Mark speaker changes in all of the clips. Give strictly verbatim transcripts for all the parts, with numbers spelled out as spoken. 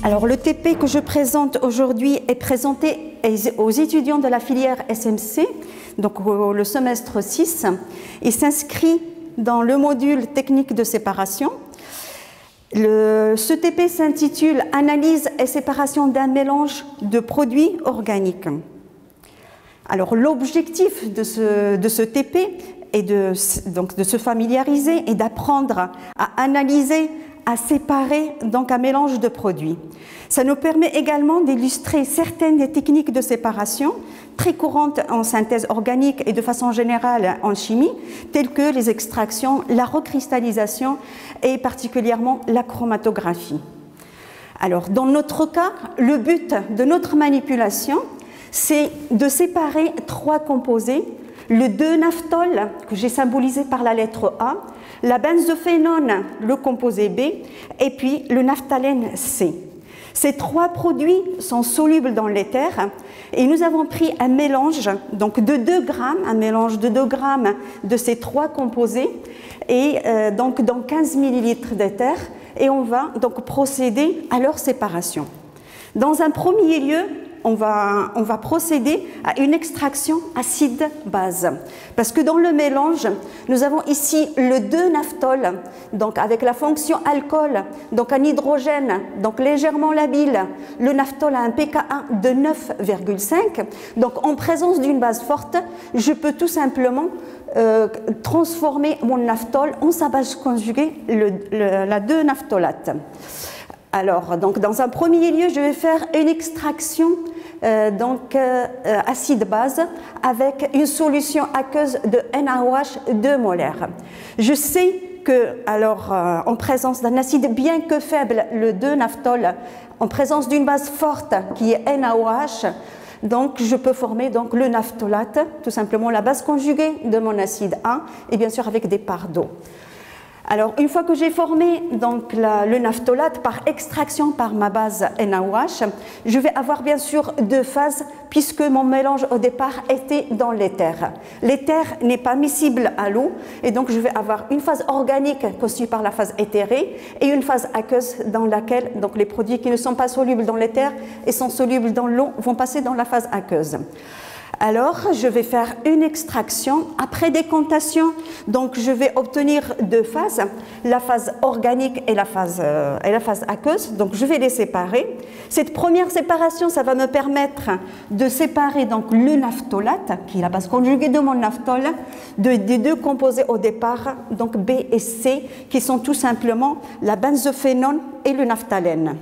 Speaker 1: Alors le T P que je présente aujourd'hui est présenté aux étudiants de la filière S M C, donc le semestre six, et s'inscrit dans le module technique de séparation. Le, ce T P s'intitule « Analyse et séparation d'un mélange de produits organiques ». Alors l'objectif de ce, de ce T P est de, donc, de se familiariser et d'apprendre à analyser, à séparer donc un mélange de produits. Ça nous permet également d'illustrer certaines des techniques de séparation très courantes en synthèse organique et de façon générale en chimie, telles que les extractions, la recristallisation et particulièrement la chromatographie. Alors, dans notre cas, le but de notre manipulation, c'est de séparer trois composés, le deux naphthol, que j'ai symbolisé par la lettre A, la benzophénone, le composé B, et puis le naphthalène C. Ces trois produits sont solubles dans l'éther et nous avons pris un mélange donc de deux grammes, un mélange de deux grammes de ces trois composés et euh, donc dans quinze millilitres d'éther, et on va donc procéder à leur séparation. Dans un premier lieu, On va, on va procéder à une extraction acide-base. Parce que dans le mélange, nous avons ici le deux naphthol, donc avec la fonction alcool, donc un hydrogène donc légèrement labile. Le naphthol a un p K un de neuf virgule cinq. Donc en présence d'une base forte, je peux tout simplement euh, transformer mon naphthol en sa base conjuguée, le, le, la deux naphtholate. Alors, donc, dans un premier lieu, je vais faire une extraction euh, donc, euh, acide-base avec une solution aqueuse de N A O H deux molaires. Je sais que, alors, euh, en présence d'un acide bien que faible, le deux naphthol, en présence d'une base forte qui est N A O H, donc je peux former donc, le naphtholate, tout simplement la base conjuguée de mon acide A, et bien sûr avec des parts d'eau. Alors, une fois que j'ai formé donc, la, le naphtholate par extraction par ma base N A O H, je vais avoir bien sûr deux phases puisque mon mélange au départ était dans l'éther. L'éther n'est pas miscible à l'eau et donc je vais avoir une phase organique constituée par la phase éthérée et une phase aqueuse dans laquelle donc, les produits qui ne sont pas solubles dans l'éther et sont solubles dans l'eau vont passer dans la phase aqueuse. Alors, je vais faire une extraction. Après décantation, donc je vais obtenir deux phases, la phase organique et la phase, euh, et la phase aqueuse. Donc, je vais les séparer. Cette première séparation, ça va me permettre de séparer donc, le naphtholate, qui est la base conjuguée de mon naphthol, de, des deux composés au départ, donc B et C, qui sont tout simplement la benzophénone et le naphthalène.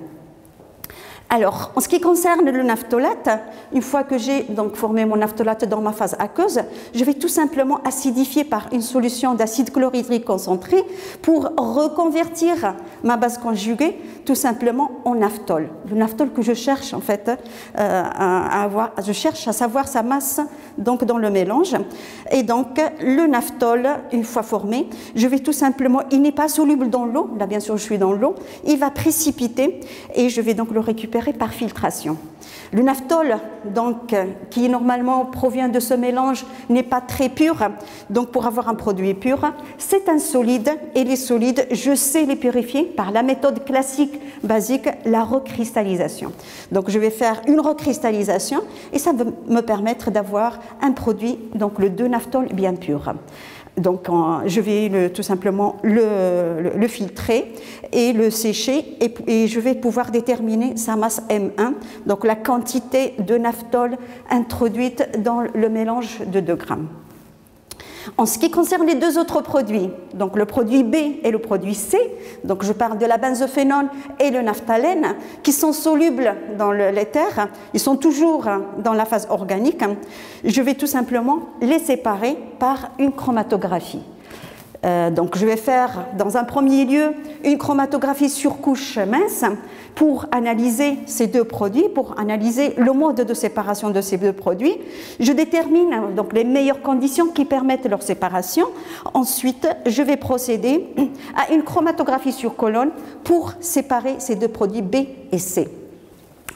Speaker 1: Alors, en ce qui concerne le naphtholate, une fois que j'ai donc formé mon naphtholate dans ma phase aqueuse, je vais tout simplement acidifier par une solution d'acide chlorhydrique concentré pour reconvertir ma base conjuguée tout simplement en naphthol. Le naphthol que je cherche en fait euh, à avoir, je cherche à savoir sa masse donc dans le mélange. Et donc le naphthol, une fois formé, je vais tout simplement, il n'est pas soluble dans l'eau, là bien sûr je suis dans l'eau, il va précipiter et je vais donc le récupérer par filtration. Le naphthol, donc, qui normalement provient de ce mélange, n'est pas très pur. Donc, pour avoir un produit pur, c'est un solide. Et les solides, je sais les purifier par la méthode classique, basique, la recristallisation. Donc, je vais faire une recristallisation et ça va me permettre d'avoir un produit, donc le deux naphthol bien pur. Donc, je vais le, tout simplement le, le, le filtrer et le sécher et, et je vais pouvoir déterminer sa masse M un, donc la quantité de naphthol introduite dans le mélange de deux grammes. En ce qui concerne les deux autres produits, donc le produit B et le produit C, donc je parle de la benzophénone et le naphthalène, qui sont solubles dans l'éther, ils sont toujours dans la phase organique, je vais tout simplement les séparer par une chromatographie. Euh, donc je vais faire dans un premier lieu une chromatographie sur couche mince pour analyser ces deux produits, pour analyser le mode de séparation de ces deux produits. Je détermine donc les meilleures conditions qui permettent leur séparation. Ensuite, je vais procéder à une chromatographie sur colonne pour séparer ces deux produits B et C.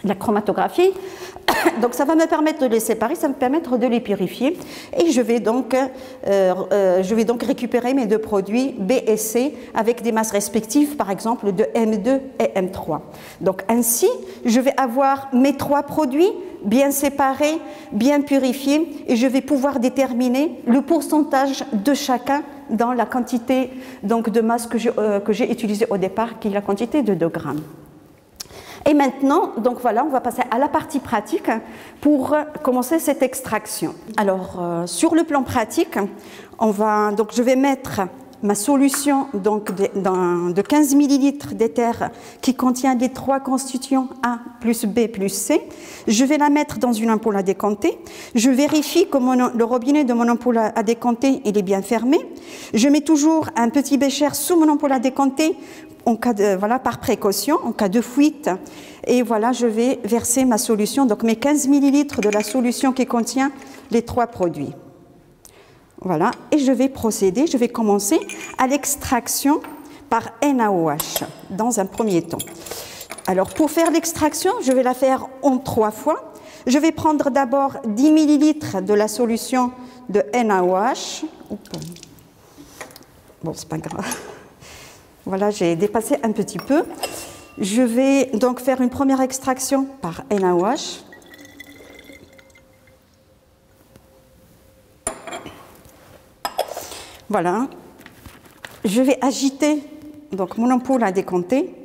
Speaker 1: la chromatographie. Donc ça va me permettre de les séparer, ça va me permettre de les purifier. Et je vais donc, euh, euh, je vais donc récupérer mes deux produits B et C avec des masses respectives, par exemple de M deux et M trois. Donc ainsi, je vais avoir mes trois produits bien séparés, bien purifiés, et je vais pouvoir déterminer le pourcentage de chacun dans la quantité donc, de masse que j'ai euh, que j'ai utilisée au départ, qui est la quantité de deux grammes. Et maintenant, donc voilà, on va passer à la partie pratique pour commencer cette extraction. Alors, euh, sur le plan pratique, on va, donc je vais mettre ma solution donc de, dans, de quinze millilitres d'éther qui contient les trois constituants A plus B plus C. Je vais la mettre dans une ampoule à décanter. Je vérifie que mon, le robinet de mon ampoule à décanter il est bien fermé. Je mets toujours un petit bécher sous mon ampoule à décanter en cas de, voilà, par précaution, en cas de fuite. Et voilà, je vais verser ma solution, donc mes quinze millilitres de la solution qui contient les trois produits. Voilà, et je vais procéder, je vais commencer à l'extraction par N A O H dans un premier temps. Alors pour faire l'extraction, je vais la faire en trois fois. Je vais prendre d'abord dix millilitres de la solution de N A O H. Bon, c'est pas grave. Voilà, j'ai dépassé un petit peu. Je vais donc faire une première extraction par N A O H. Voilà. Je vais agiter donc mon ampoule à décanter.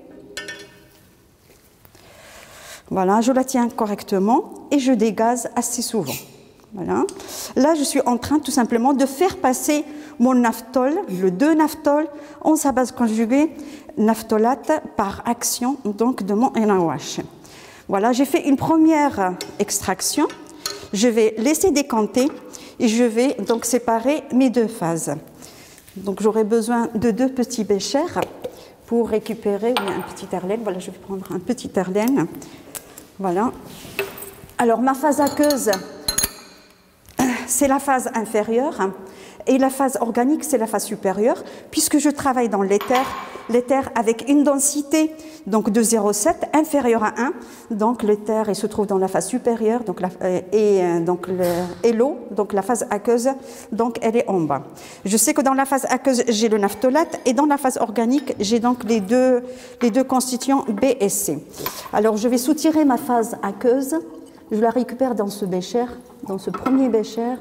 Speaker 1: Voilà, je la tiens correctement et je dégaze assez souvent. Voilà. Là, je suis en train tout simplement de faire passer mon naphthol, le deux naphthol, en sa base conjuguée naphtholate par action donc de mon N A O H. Voilà, j'ai fait une première extraction. Je vais laisser décanter et je vais donc séparer mes deux phases. Donc j'aurai besoin de deux petits béchers pour récupérer oui, un petit herlène. Voilà, je vais prendre un petit herlène. Voilà. Alors ma phase aqueuse, c'est la phase inférieure et la phase organique, c'est la phase supérieure, puisque je travaille dans l'éther, l'éther avec une densité donc, de zéro virgule sept inférieure à un, donc l'éther se trouve dans la phase supérieure donc la, et, donc le, et l'eau, donc la phase aqueuse, donc elle est en bas. Je sais que dans la phase aqueuse, j'ai le naphtholate et dans la phase organique, j'ai donc les deux, les deux constituants B et C. Alors je vais soutirer ma phase aqueuse, je la récupère dans ce bécher, dans ce premier bécher.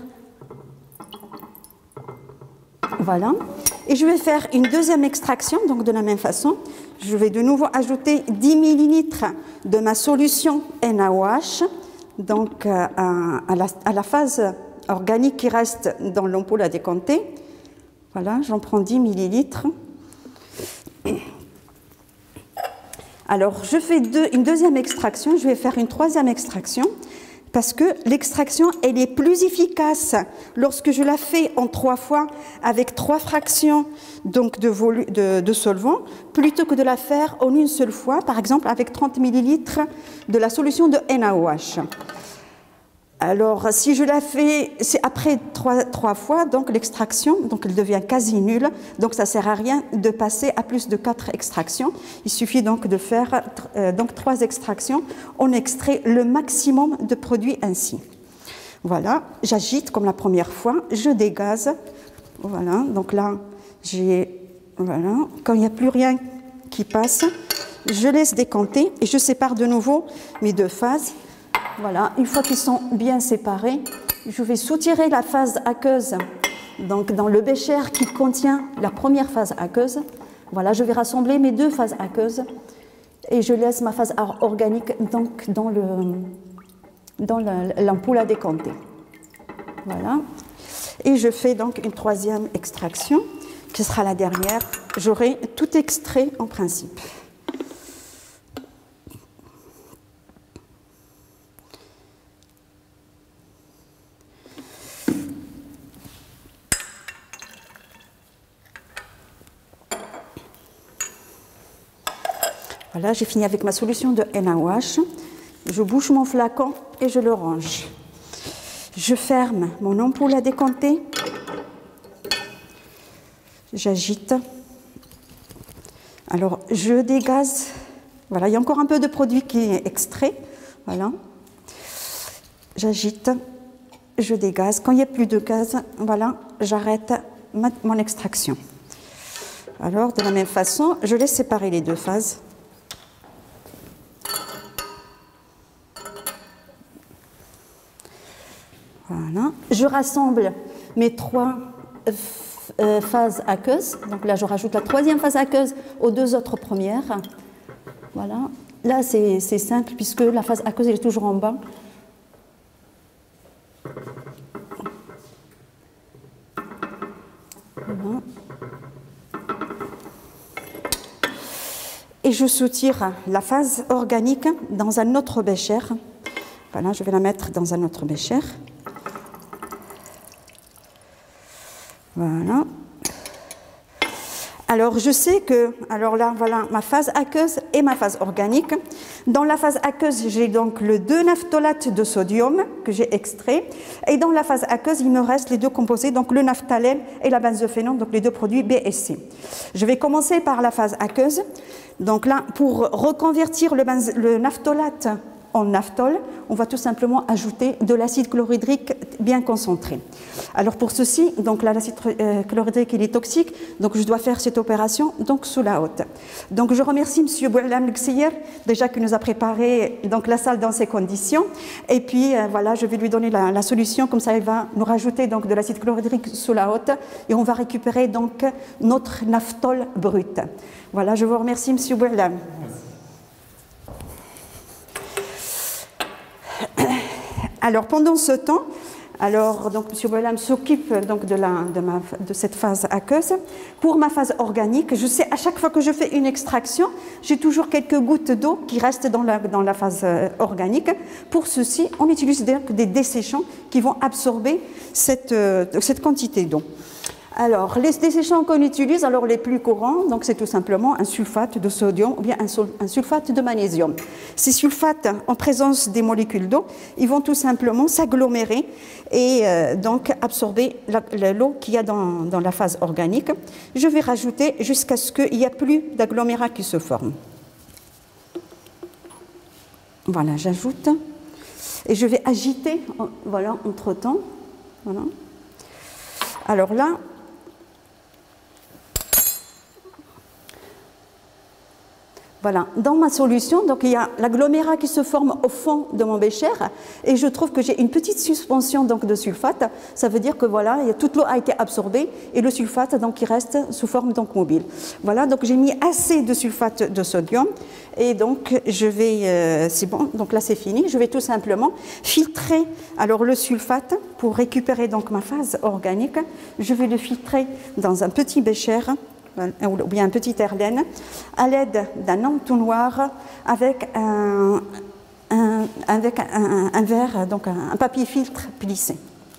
Speaker 1: Voilà. Et je vais faire une deuxième extraction, donc de la même façon. Je vais de nouveau ajouter dix millilitres de ma solution N A O H, donc à, à, la, à la phase organique qui reste dans l'ampoule à décanter. Voilà, j'en prends dix millilitres. Alors, je fais deux, une deuxième extraction, je vais faire une troisième extraction. Parce que l'extraction, elle est plus efficace lorsque je la fais en trois fois avec trois fractions donc de, de, de solvant, plutôt que de la faire en une seule fois, par exemple avec trente millilitres de la solution de N A O H. Alors, si je la fais, c'est après trois, trois fois, donc l'extraction, donc elle devient quasi nulle, donc ça ne sert à rien de passer à plus de quatre extractions. Il suffit donc de faire euh, donc trois extractions. On extrait le maximum de produits ainsi. Voilà, j'agite comme la première fois, je dégaze. Voilà, donc là, j'ai, voilà, quand il n'y a plus rien qui passe, je laisse décanter et je sépare de nouveau mes deux phases. Voilà, une fois qu'ils sont bien séparés, je vais soutirer la phase aqueuse donc dans le bécher qui contient la première phase aqueuse. Voilà, je vais rassembler mes deux phases aqueuses et je laisse ma phase organique donc dans le dans l'ampoule à décanter. Voilà, et je fais donc une troisième extraction qui sera la dernière. J'aurai tout extrait en principe. Voilà, j'ai fini avec ma solution de N A O H. Je bouche mon flacon et je le range. Je ferme mon ampoule à décanter. J'agite. Alors, je dégaze. Voilà, il y a encore un peu de produit qui est extrait. Voilà. J'agite, je dégaze. Quand il n'y a plus de gaz, voilà, j'arrête mon extraction. Alors, de la même façon, je laisse séparer les deux phases. Voilà. Je rassemble mes trois euh, phases aqueuses. Donc là, je rajoute la troisième phase aqueuse aux deux autres premières. Voilà. Là, c'est simple puisque la phase aqueuse elle est toujours en bas. Voilà. Et je soutire la phase organique dans un autre bécher. Voilà, je vais la mettre dans un autre bécher. Voilà. Alors, je sais que, alors là, voilà ma phase aqueuse et ma phase organique. Dans la phase aqueuse, j'ai donc le deux naphtalate de sodium que j'ai extrait. Et dans la phase aqueuse, il me reste les deux composés, donc le naphthalène et la benzophénone, donc les deux produits B et C. Je vais commencer par la phase aqueuse. Donc là, pour reconvertir le, le naphthalate en naphthol, on va tout simplement ajouter de l'acide chlorhydrique bien concentré. Alors pour ceci, donc l'acide chlorhydrique il est toxique, donc je dois faire cette opération donc sous la haute. Donc je remercie M. Boualem Luxier déjà qui nous a préparé donc la salle dans ces conditions. Et puis euh, voilà, je vais lui donner la, la solution, comme ça il va nous rajouter donc de l'acide chlorhydrique sous la haute et on va récupérer donc notre naphthol brut. Voilà, je vous remercie M. Boualem. Alors pendant ce temps, alors donc M. Boualem s'occupe donc de, la, de, ma, de cette phase aqueuse. Pour ma phase organique, je sais à chaque fois que je fais une extraction, j'ai toujours quelques gouttes d'eau qui restent dans la, dans la phase organique. Pour ceci, on utilise donc des desséchants qui vont absorber cette, cette quantité d'eau. Alors, les desséchants qu'on utilise, alors les plus courants, donc c'est tout simplement un sulfate de sodium ou bien un, un sulfate de magnésium. Ces sulfates, en présence des molécules d'eau, ils vont tout simplement s'agglomérer et euh, donc absorber l'eau qu'il y a dans, dans la phase organique. Je vais rajouter jusqu'à ce qu'il n'y ait plus d'agglomérat qui se forme. Voilà, j'ajoute et je vais agiter, voilà, entre-temps. Voilà. Alors là, voilà, dans ma solution, donc il y a l'agglomérat qui se forme au fond de mon bécher et je trouve que j'ai une petite suspension donc de sulfate. Ça veut dire que voilà, toute l'eau a été absorbée et le sulfate donc il reste sous forme donc mobile. Voilà, donc j'ai mis assez de sulfate de sodium et donc je vais, euh, c'est bon, donc là c'est fini. Je vais tout simplement filtrer alors le sulfate pour récupérer donc ma phase organique. Je vais le filtrer dans un petit bécher ou bien un petit herlaine, à l'aide d'un entonnoir avec un, un, avec un, un verre, donc un, un papier filtre plissé.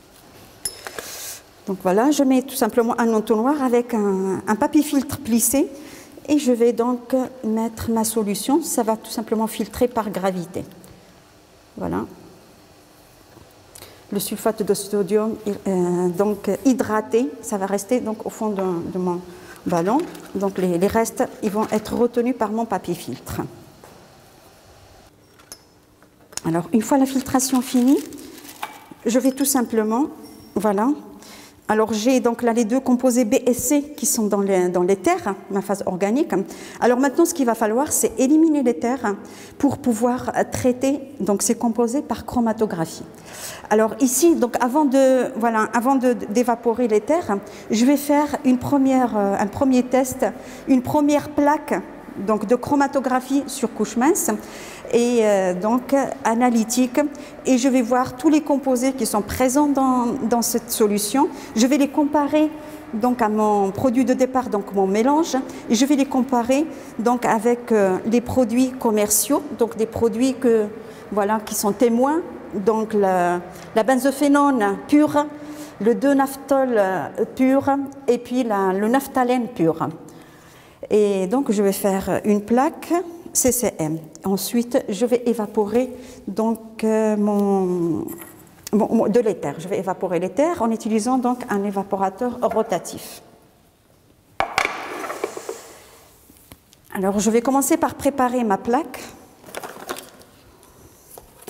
Speaker 1: Donc voilà, je mets tout simplement un entonnoir avec un, un papier filtre plissé et je vais donc mettre ma solution. Ça va tout simplement filtrer par gravité. Voilà. Le sulfate de sodium euh, donc hydraté, ça va rester donc au fond de, de mon ballon, donc les, les restes ils vont être retenus par mon papier filtre. Alors une fois la filtration finie, je vais tout simplement, voilà, alors j'ai donc là les deux composés B et C qui sont dans les, dans l'éther, ma phase organique. Alors maintenant ce qu'il va falloir c'est éliminer l'éther pour pouvoir traiter donc ces composés par chromatographie. Alors ici, donc avant de voilà, avant de, d'évaporer l'éther, je vais faire une première, euh, un premier test, une première plaque donc de chromatographie sur couche mince et euh, donc analytique, et je vais voir tous les composés qui sont présents dans, dans cette solution. Je vais les comparer donc à mon produit de départ, donc mon mélange, et je vais les comparer donc avec euh, les produits commerciaux, donc des produits que voilà qui sont témoins. Donc la, la benzophénone pure, le deux naphthol pur et puis la, le naphthalène pur. Et donc je vais faire une plaque C C M. Ensuite je vais évaporer donc euh, mon, mon, de l'éther. Je vais évaporer l'éther en utilisant donc un évaporateur rotatif. Alors je vais commencer par préparer ma plaque.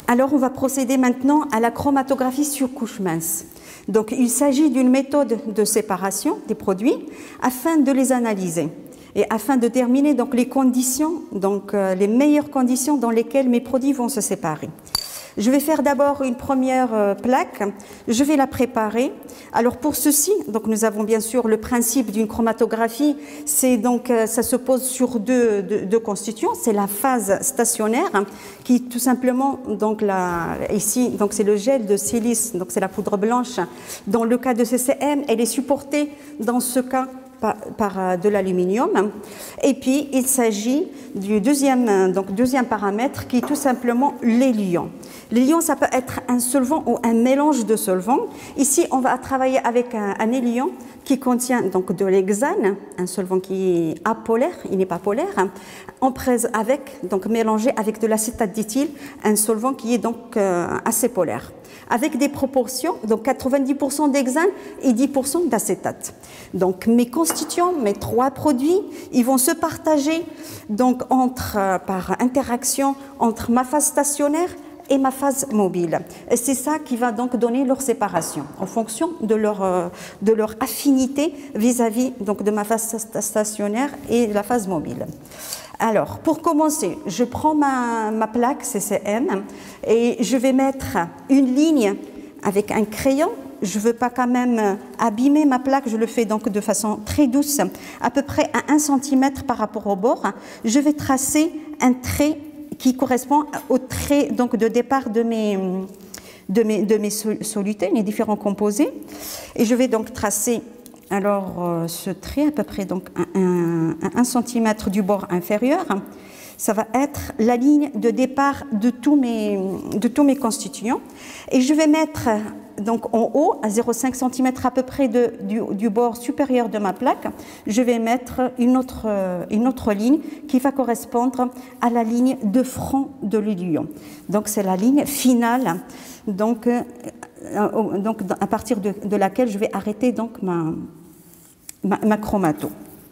Speaker 1: Alors, on va procéder maintenant à la chromatographie sur couche mince. Donc, il s'agit d'une méthode de séparation des produits afin de les analyser et afin de déterminer donc, les conditions, donc, euh, les meilleures conditions dans lesquelles mes produits vont se séparer. Je vais faire d'abord une première euh, plaque, je vais la préparer. Alors pour ceci, donc nous avons bien sûr le principe d'une chromatographie, c'est donc euh, ça se pose sur deux, deux, deux constituants, c'est la phase stationnaire hein, qui tout simplement donc la, ici donc c'est le gel de silice, donc c'est la poudre blanche. Dans le cas de C C M, elle est supportée dans ce cas par, par de l'aluminium. Et puis il s'agit du deuxième donc deuxième paramètre qui est tout simplement l'éliant. L'éliant, ça peut être un solvant ou un mélange de solvants. Ici, on va travailler avec un, un éliant qui contient donc de l'hexane, un solvant qui est apolaire, il n'est pas polaire, en presse avec, donc mélangé avec de l'acétate d'éthyle, un solvant qui est donc euh, assez polaire, avec des proportions, donc quatre-vingt-dix pour cent d'hexane et dix pour cent d'acétate. Donc mes constituants, mes trois produits, ils vont se partager donc entre, euh, par interaction entre ma phase stationnaire et ma phase mobile. Et c'est ça qui va donc donner leur séparation en fonction de leur, euh, de leur affinité vis-à-vis donc de ma phase stationnaire et la phase mobile. Alors, pour commencer, je prends ma, ma plaque C C M et je vais mettre une ligne avec un crayon. Je ne veux pas quand même abîmer ma plaque, je le fais donc de façon très douce, à peu près à un centimètre par rapport au bord. Je vais tracer un trait qui correspond au trait donc, de départ de mes, de mes, de mes solutés, les différents composés. Et je vais donc tracer alors, euh, ce trait à peu près donc, un, un, un centimètre du bord inférieur. Ça va être la ligne de départ de tous mes, de tous mes constituants. Et je vais mettre donc, en haut, à zéro virgule cinq centimètre à peu près de, du, du bord supérieur de ma plaque, je vais mettre une autre, une autre ligne qui va correspondre à la ligne de front de l'éliant. Donc c'est la ligne finale, donc, euh, donc à partir de, de laquelle je vais arrêter donc, ma, ma, ma chromato.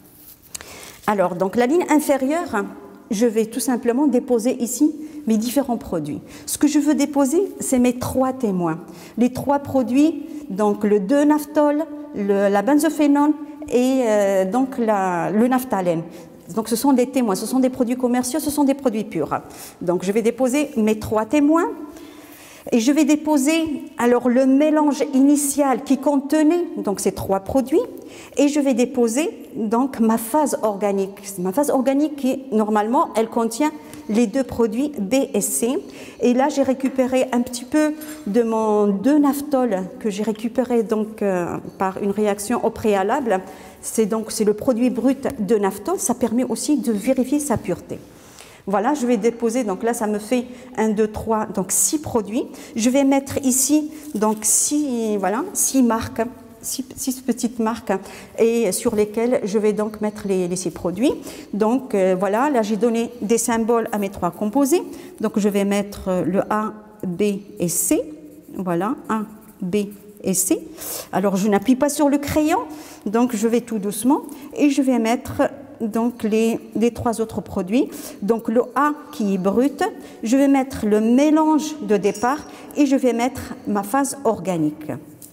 Speaker 1: Alors, donc la ligne inférieure, je vais tout simplement déposer ici mes différents produits. Ce que je veux déposer, c'est mes trois témoins. Les trois produits, donc le deux naphthol, le, la benzophénone et euh, donc la, le naphthalène. Donc ce sont des témoins, ce sont des produits commerciaux, ce sont des produits purs. Donc je vais déposer mes trois témoins. Et je vais déposer alors le mélange initial qui contenait donc ces trois produits et je vais déposer donc ma phase organique. Ma phase organique qui normalement elle contient les deux produits B et C. Et là j'ai récupéré un petit peu de mon deux naphthol que j'ai récupéré donc euh, par une réaction au préalable. C'est donc c'est le produit brut de naphthol. Ça permet aussi de vérifier sa pureté. Voilà, je vais déposer, donc là ça me fait un, deux, trois, donc six produits. Je vais mettre ici donc six, voilà, six marques, six, six petites marques et sur lesquelles je vais donc mettre les, les six produits. Donc euh, voilà, là j'ai donné des symboles à mes trois composés. Donc je vais mettre le A, B et C. Voilà, A, B et C. Alors je n'appuie pas sur le crayon, donc je vais tout doucement et je vais mettre donc les, les trois autres produits. Donc le A qui est brut, je vais mettre le mélange de départ et je vais mettre ma phase organique.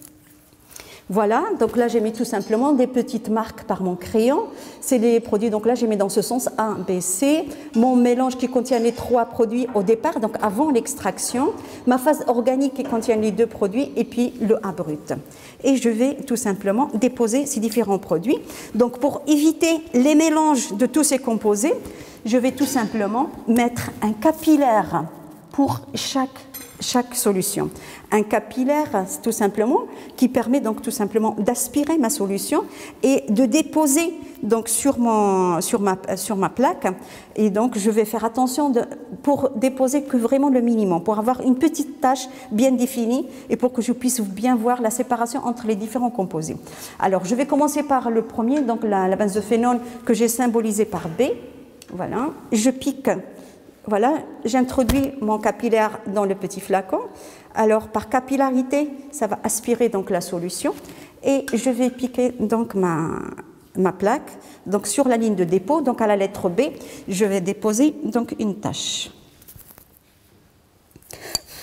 Speaker 1: Voilà, donc là j'ai mis tout simplement des petites marques par mon crayon. C'est les produits, donc là j'ai mis dans ce sens A, B, C. Mon mélange qui contient les trois produits au départ, donc avant l'extraction. Ma phase organique qui contient les deux produits et puis le A brut. Et je vais tout simplement déposer ces différents produits. Donc pour éviter les mélanges de tous ces composés, je vais tout simplement mettre un capillaire pour chaque chaque solution. Un capillaire, tout simplement, qui permet donc tout simplement d'aspirer ma solution et de déposer donc sur, mon, sur, ma, sur ma plaque. Et donc, je vais faire attention de, pour déposer que vraiment le minimum, pour avoir une petite tâche bien définie et pour que je puisse bien voir la séparation entre les différents composés. Alors, je vais commencer par le premier, donc la, la benzophénone que j'ai symbolisée par B. Voilà, je pique. Voilà, j'introduis mon capillaire dans le petit flacon. Alors, par capillarité, ça va aspirer donc la solution. Et je vais piquer donc ma, ma plaque. Donc, sur la ligne de dépôt, donc à la lettre B, je vais déposer donc une tache.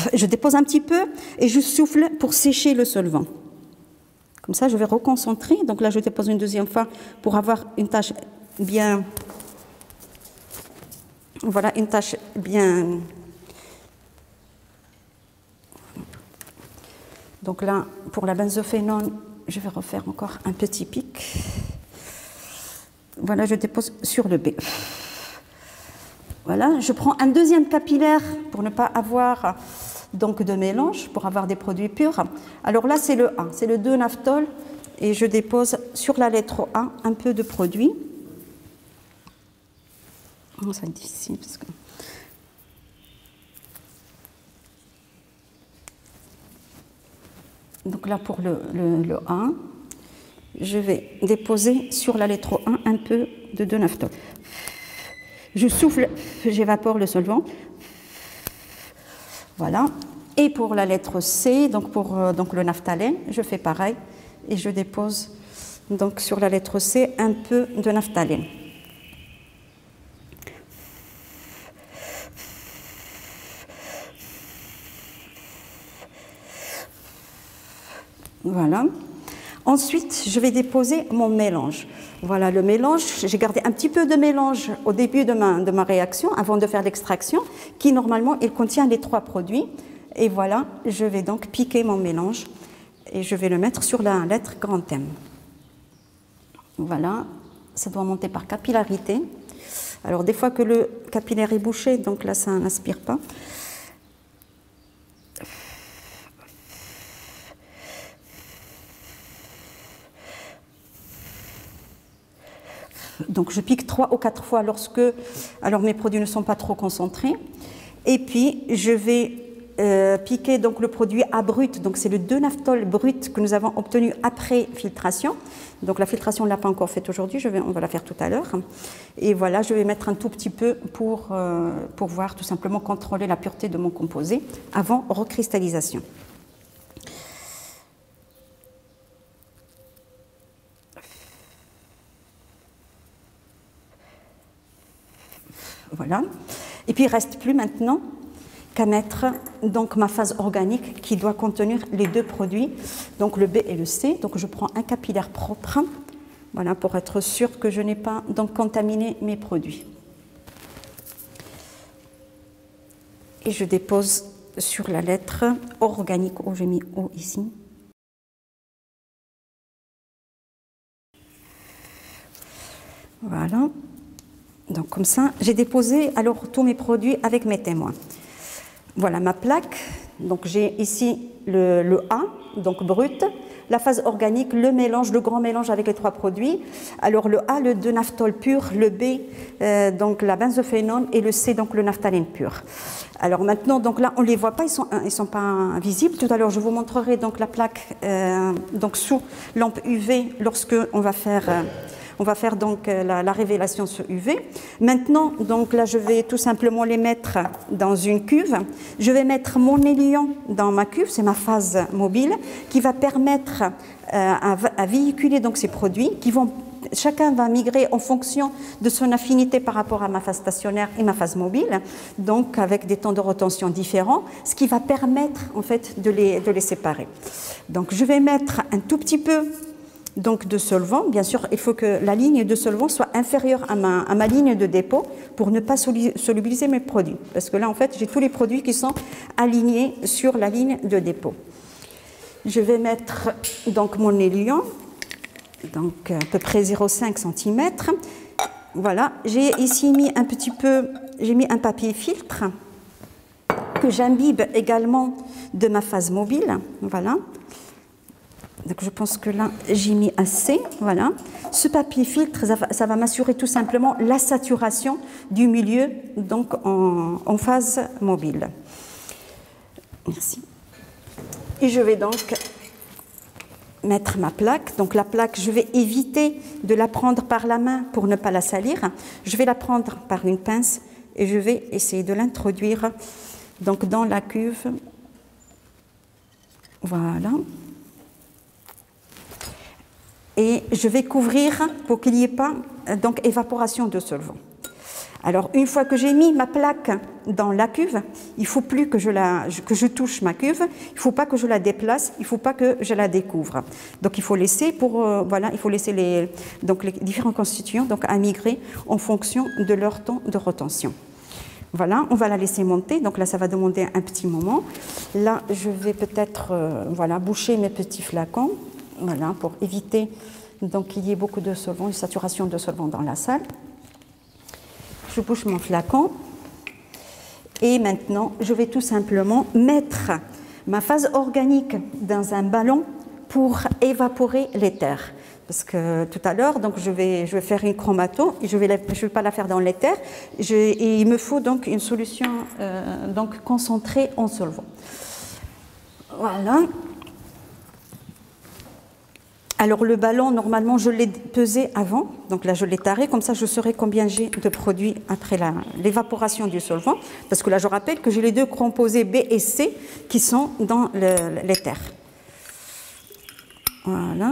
Speaker 1: je dépose un petit peu et je souffle pour sécher le solvant. Comme ça, je vais reconcentrer. Donc là, je dépose une deuxième fois pour avoir une tâche bien... Voilà, une tâche bien... Donc là, pour la benzophénone, je vais refaire encore un petit pic. Voilà, je dépose sur le B. Voilà, je prends un deuxième capillaire pour ne pas avoir donc de mélange, pour avoir des produits purs. Alors là, c'est le A, c'est le deux naphthol, et je dépose sur la lettre A un peu de produit. Oh, ça va être difficile parce que... Donc là, pour le, le, le A, je vais déposer sur la lettre un un peu de deux naphthol. Je souffle, j'évapore le solvant. Voilà. Et pour la lettre C, donc pour euh, donc le naphthalène, je fais pareil et je dépose donc sur la lettre C un peu de naphthalène. Voilà. Ensuite, je vais déposer mon mélange. Voilà le mélange. J'ai gardé un petit peu de mélange au début de ma, de ma réaction, avant de faire l'extraction, qui normalement, il contient les trois produits. Et voilà, je vais donc piquer mon mélange et je vais le mettre sur la lettre grand M. Voilà, ça doit monter par capillarité. Alors, des fois que le capillaire est bouché, donc là, ça n'aspire pas. Donc je pique trois ou quatre fois lorsque alors mes produits ne sont pas trop concentrés. Et puis je vais euh, piquer donc le produit à brut. Donc c'est le deux naphthol brut que nous avons obtenu après filtration. Donc la filtration on ne l'a pas encore faite aujourd'hui, je vais, on va la faire tout à l'heure. Et voilà, je vais mettre un tout petit peu pour euh, pouvoir tout simplement contrôler la pureté de mon composé avant recristallisation. Voilà. Et puis il ne reste plus maintenant qu'à mettre donc ma phase organique qui doit contenir les deux produits, donc le B et le C. Donc je prends un capillaire propre, voilà, pour être sûr que je n'ai pas donc contaminé mes produits. Et je dépose sur la lettre organique, oh j'ai mis O ici. Voilà. Donc comme ça, j'ai déposé alors tous mes produits avec mes témoins. Voilà ma plaque. Donc j'ai ici le, le A, donc brut, la phase organique, le mélange, le grand mélange avec les trois produits. Alors le A, le deux naphthol pur, le B, euh, donc la benzophénone, et le C, donc le naphthalène pur. Alors maintenant, donc là, on ne les voit pas, ils ne sont, ils sont pas visibles. Tout à l'heure, je vous montrerai donc la plaque euh, donc sous lampe U V lorsque on va faire... Euh, On va faire donc la, la révélation sur U V. Maintenant, donc là, je vais tout simplement les mettre dans une cuve. Je vais mettre mon élion dans ma cuve, c'est ma phase mobile, qui va permettre euh, à, à véhiculer donc ces produits, qui vont, chacun va migrer en fonction de son affinité par rapport à ma phase stationnaire et ma phase mobile, donc avec des temps de retention différents, ce qui va permettre en fait de les, de les séparer. Donc je vais mettre un tout petit peu donc de solvant. Bien sûr, il faut que la ligne de solvant soit inférieure à ma, à ma ligne de dépôt pour ne pas solubiliser mes produits. Parce que là, en fait, j'ai tous les produits qui sont alignés sur la ligne de dépôt. Je vais mettre donc mon élion, donc à peu près zéro virgule cinq centimètres. Voilà, j'ai ici mis un petit peu, j'ai mis un papier filtre que j'imbibe également de ma phase mobile. Voilà. Donc je pense que là, j'ai mis assez, voilà. Ce papier filtre, ça va, ça va m'assurer tout simplement la saturation du milieu, donc en, en phase mobile. Merci. Et je vais donc mettre ma plaque. Donc la plaque, je vais éviter de la prendre par la main pour ne pas la salir. Je vais la prendre par une pince et je vais essayer de l'introduire donc dans la cuve. Voilà. Et je vais couvrir pour qu'il n'y ait pas donc évaporation de solvant. Alors, une fois que j'ai mis ma plaque dans la cuve, il ne faut plus que je, la, que je touche ma cuve, il ne faut pas que je la déplace, il ne faut pas que je la découvre. Donc, il faut laisser, pour, euh, voilà, il faut laisser les, donc les différents constituants donc, à migrer en fonction de leur temps de retention. Voilà, on va la laisser monter. Donc là, ça va demander un petit moment. Là, je vais peut-être euh, voilà, boucher mes petits flacons, voilà, pour éviter donc, qu'il y ait beaucoup de solvant, une saturation de solvant dans la salle. Je bouche mon flacon et maintenant je vais tout simplement mettre ma phase organique dans un ballon pour évaporer l'éther. Parce que tout à l'heure, donc je vais, je vais faire une chromato et je ne vais, je vais pas la faire dans l'éther. Et il me faut donc une solution euh, donc concentrée en solvant. Voilà. Alors le ballon, normalement, je l'ai pesé avant, donc là je l'ai taré, comme ça je saurai combien j'ai de produits après l'évaporation du solvant, parce que là je rappelle que j'ai les deux composés B et C qui sont dans l'éther. Voilà.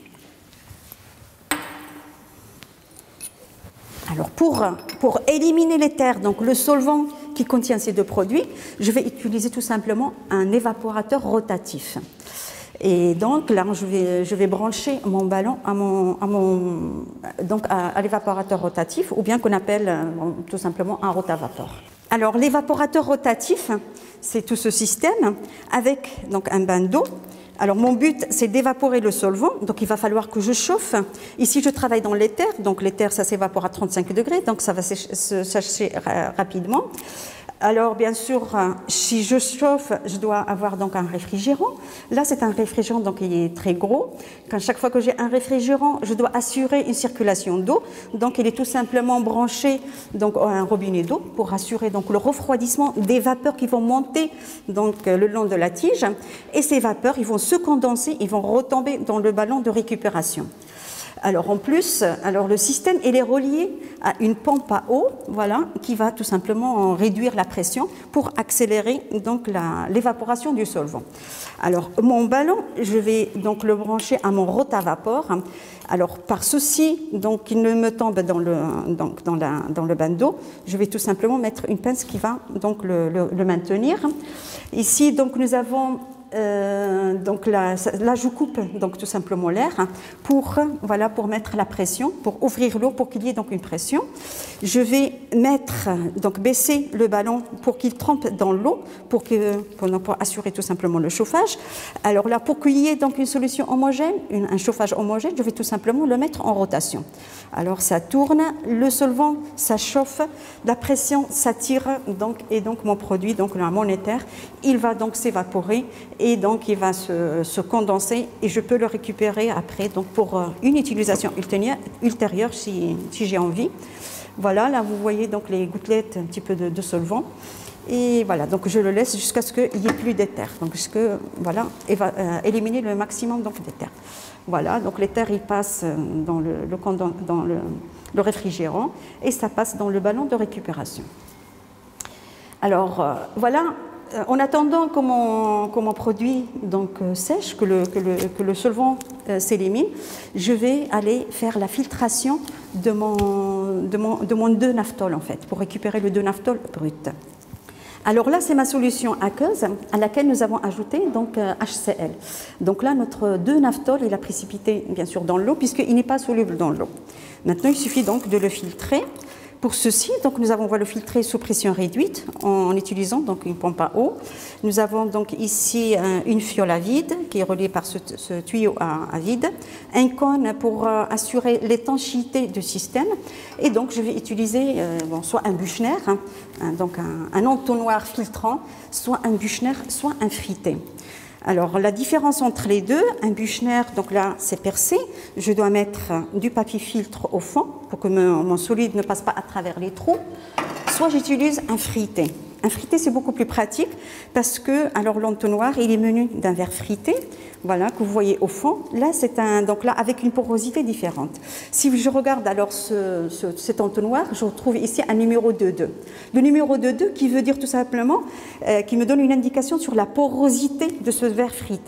Speaker 1: Alors pour, pour éliminer l'éther, donc le solvant qui contient ces deux produits, je vais utiliser tout simplement un évaporateur rotatif. Et donc là, je vais, je vais brancher mon ballon à, mon, à, mon, donc à, à l'évaporateur rotatif, ou bien qu'on appelle bon, tout simplement un rotavapor. Alors l'évaporateur rotatif, c'est tout ce système avec donc, un bain d'eau. Alors mon but, c'est d'évaporer le solvant, donc il va falloir que je chauffe. Ici, je travaille dans l'éther, donc l'éther, ça s'évapore à trente-cinq degrés, donc ça va se sécher rapidement. Alors, bien sûr, si je chauffe, je dois avoir donc un réfrigérant. Là, c'est un réfrigérant donc il est très gros. Quand chaque fois que j'ai un réfrigérant, je dois assurer une circulation d'eau. Donc, il est tout simplement branché donc à un robinet d'eau pour assurer donc le refroidissement des vapeurs qui vont monter donc le long de la tige. Et ces vapeurs, ils vont se condenser, ils vont retomber dans le ballon de récupération. Alors en plus, alors le système il est relié à une pompe à eau, voilà, qui va tout simplement réduire la pression pour accélérer donc l'évaporation du solvant. Alors mon ballon, je vais donc le brancher à mon rotavapor. Alors par souci donc qu'il ne me tombe dans le donc dans la dans le bain d'eau, je vais tout simplement mettre une pince qui va donc le, le, le maintenir. Ici donc nous avons Euh, donc là, là, je coupe donc tout simplement l'air hein, pour, voilà, pour mettre la pression, pour ouvrir l'eau, pour qu'il y ait donc une pression. Je vais mettre, donc baisser le ballon pour qu'il trempe dans l'eau, pour, que, pour, pour assurer tout simplement le chauffage. Alors là, pour qu'il y ait donc une solution homogène, une, un chauffage homogène, je vais tout simplement le mettre en rotation. Alors ça tourne, le solvant, ça chauffe, la pression s'attire, donc, et donc mon produit, donc là, mon éther, il va donc s'évaporer et donc il va se, se condenser et je peux le récupérer après donc pour une utilisation ultérieure si, si j'ai envie. Voilà, là vous voyez donc les gouttelettes, un petit peu de, de solvant. Et voilà, donc je le laisse jusqu'à ce qu'il n'y ait plus d'éther. Donc jusqu'à voilà, va, euh, éliminer le maximum d'éther. Voilà, donc l'éther il passe dans, le, le, dans le, le réfrigérant et ça passe dans le ballon de récupération. Alors euh, voilà, euh, en attendant que mon, que mon produit donc, euh, sèche, que le, que le, que le solvant euh, s'élimine, je vais aller faire la filtration de mon, de mon, de mon deux naphthol en fait, pour récupérer le deux naphthol brut. Alors là, c'est ma solution aqueuse à laquelle nous avons ajouté donc euh, H C L. Donc là, notre deux naphthol, il a précipité bien sûr dans l'eau puisqu'il n'est pas soluble dans l'eau. Maintenant, il suffit donc de le filtrer. Pour ceci, donc, nous avons on va le filtrer sous pression réduite en, en utilisant donc, une pompe à eau. Nous avons donc ici un, une fiole à vide qui est reliée par ce, ce tuyau à, à vide, un cône pour euh, assurer l'étanchéité du système. Et donc, je vais utiliser euh, bon, soit un Büchner, hein, un, donc un, un entonnoir filtrant, soit un Büchner, soit un frité. Alors, la différence entre les deux, un Büchner, donc là, c'est percé. Je dois mettre du papier filtre au fond pour que mon, mon solide ne passe pas à travers les trous. Soit j'utilise un frité. Un frité, c'est beaucoup plus pratique parce que, alors, l'entonnoir, il est muni d'un verre frité, voilà, que vous voyez au fond. Là, c'est un, donc là, avec une porosité différente. Si je regarde alors ce, ce, cet entonnoir, je retrouve ici un numéro deux deux. Le numéro deux deux qui veut dire tout simplement, euh, qui me donne une indication sur la porosité de ce verre frité.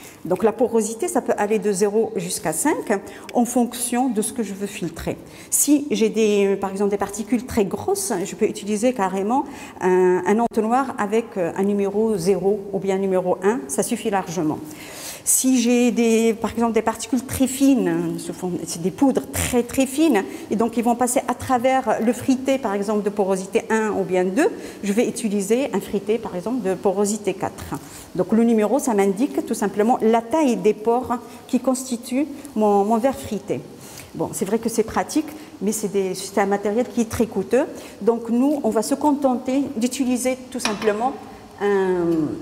Speaker 1: Donc la porosité, ça peut aller de zéro jusqu'à cinq en fonction de ce que je veux filtrer. Si j'ai des, par exemple des particules très grosses, je peux utiliser carrément un, un entonnoir avec un numéro zéro ou bien un numéro un, ça suffit largement. Si j'ai des, par exemple des particules très fines, c'est des poudres très très fines, et donc ils vont passer à travers le frité par exemple de porosité un ou bien deux, je vais utiliser un frité par exemple de porosité quatre. Donc le numéro, ça m'indique tout simplement la taille des pores qui constituent mon, mon verre frité. Bon, c'est vrai que c'est pratique, mais c'est un matériel qui est très coûteux. Donc nous, on va se contenter d'utiliser tout simplement un,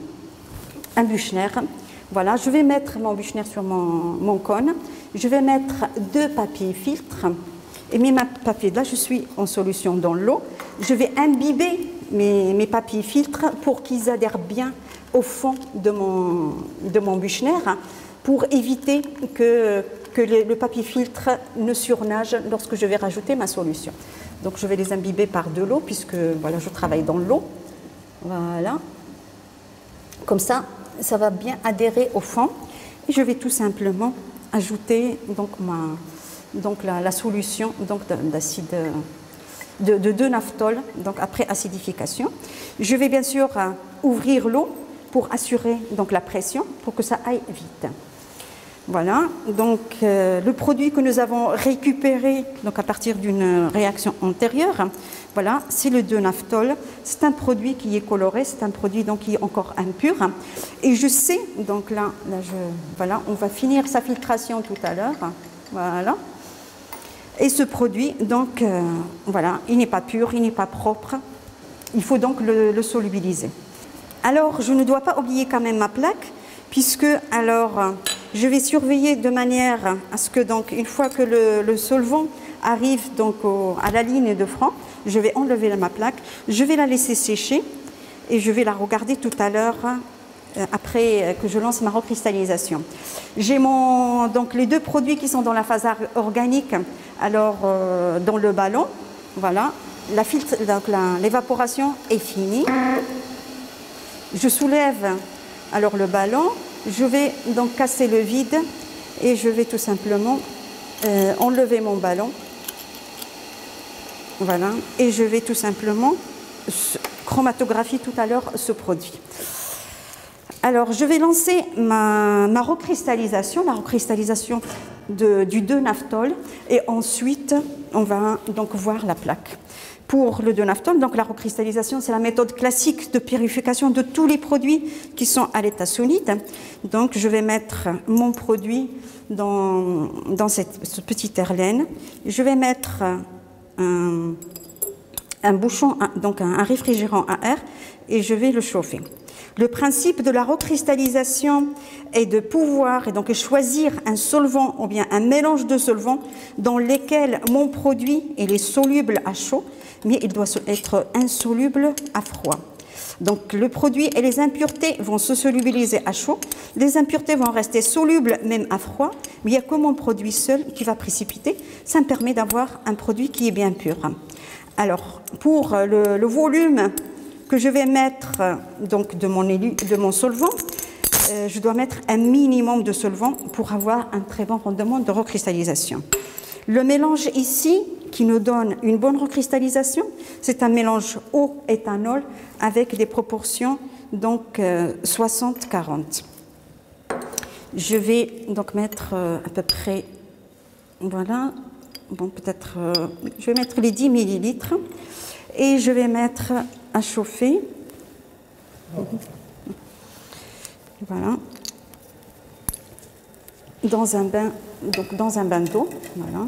Speaker 1: un Büchner. Voilà, je vais mettre mon Büchner sur mon, mon cône. Je vais mettre deux papiers filtres. Et mes papiers, là, je suis en solution dans l'eau. Je vais imbiber mes, mes papiers filtres pour qu'ils adhèrent bien au fond de mon, de mon Büchner pour éviter que, que le, le papier filtre ne surnage lorsque je vais rajouter ma solution. Donc, je vais les imbiber par de l'eau puisque voilà, je travaille dans l'eau. Voilà. Comme ça, ça va bien adhérer au fond et je vais tout simplement ajouter donc, ma, donc la, la solution d'acide de, de deux naphthol donc après acidification. Je vais bien sûr euh, ouvrir l'eau pour assurer donc la pression pour que ça aille vite. Voilà, donc euh, le produit que nous avons récupéré donc à partir d'une réaction antérieure, voilà, c'est le deux naphthol. C'est un produit qui est coloré, c'est un produit donc qui est encore impur. Et je sais, donc là, là je, voilà, on va finir sa filtration tout à l'heure. Voilà. Et ce produit, donc, euh, voilà, il n'est pas pur, il n'est pas propre. Il faut donc le, le solubiliser. Alors, je ne dois pas oublier quand même ma plaque, puisque alors je vais surveiller de manière à ce que donc une fois que le, le solvant arrive donc au, à la ligne de front, je vais enlever ma plaque, je vais la laisser sécher et je vais la regarder tout à l'heure euh, après que je lance ma recristallisation. J'ai mon donc les deux produits qui sont dans la phase organique, alors euh, dans le ballon, voilà, la filtre, donc l'évaporation est finie. Je soulève alors le ballon, je vais donc casser le vide et je vais tout simplement euh, enlever mon ballon. Voilà, et je vais tout simplement chromatographier tout à l'heure ce produit. Alors, je vais lancer ma, ma recristallisation, la recristallisation de, du deux naphthol, et ensuite, on va donc voir la plaque. Pour le deux naphthol, donc la recristallisation, c'est la méthode classique de purification de tous les produits qui sont à l'état solide. Donc, je vais mettre mon produit dans, dans cette, ce petit herlaine. Je vais mettre un, un bouchon, donc un, un réfrigérant à air, et je vais le chauffer. Le principe de la recristallisation est de pouvoir et donc choisir un solvant ou bien un mélange de solvants dans lesquels mon produit il est soluble à chaud, mais il doit être insoluble à froid. Donc le produit et les impuretés vont se solubiliser à chaud, les impuretés vont rester solubles même à froid, mais il n'y a que mon produit seul qui va précipiter. Ça me permet d'avoir un produit qui est bien pur. Alors pour le, le volume que je vais mettre donc de mon, élu, de mon solvant, euh, je dois mettre un minimum de solvant pour avoir un très bon rendement de recristallisation. Le mélange ici qui nous donne une bonne recristallisation, c'est un mélange eau-éthanol avec des proportions donc euh, soixante quarante. Je vais donc mettre euh, à peu près, voilà, bon peut-être, euh, je vais mettre les dix millilitres et je vais mettre à chauffer. Voilà. Dans un bain, donc dans un bain d'eau, voilà.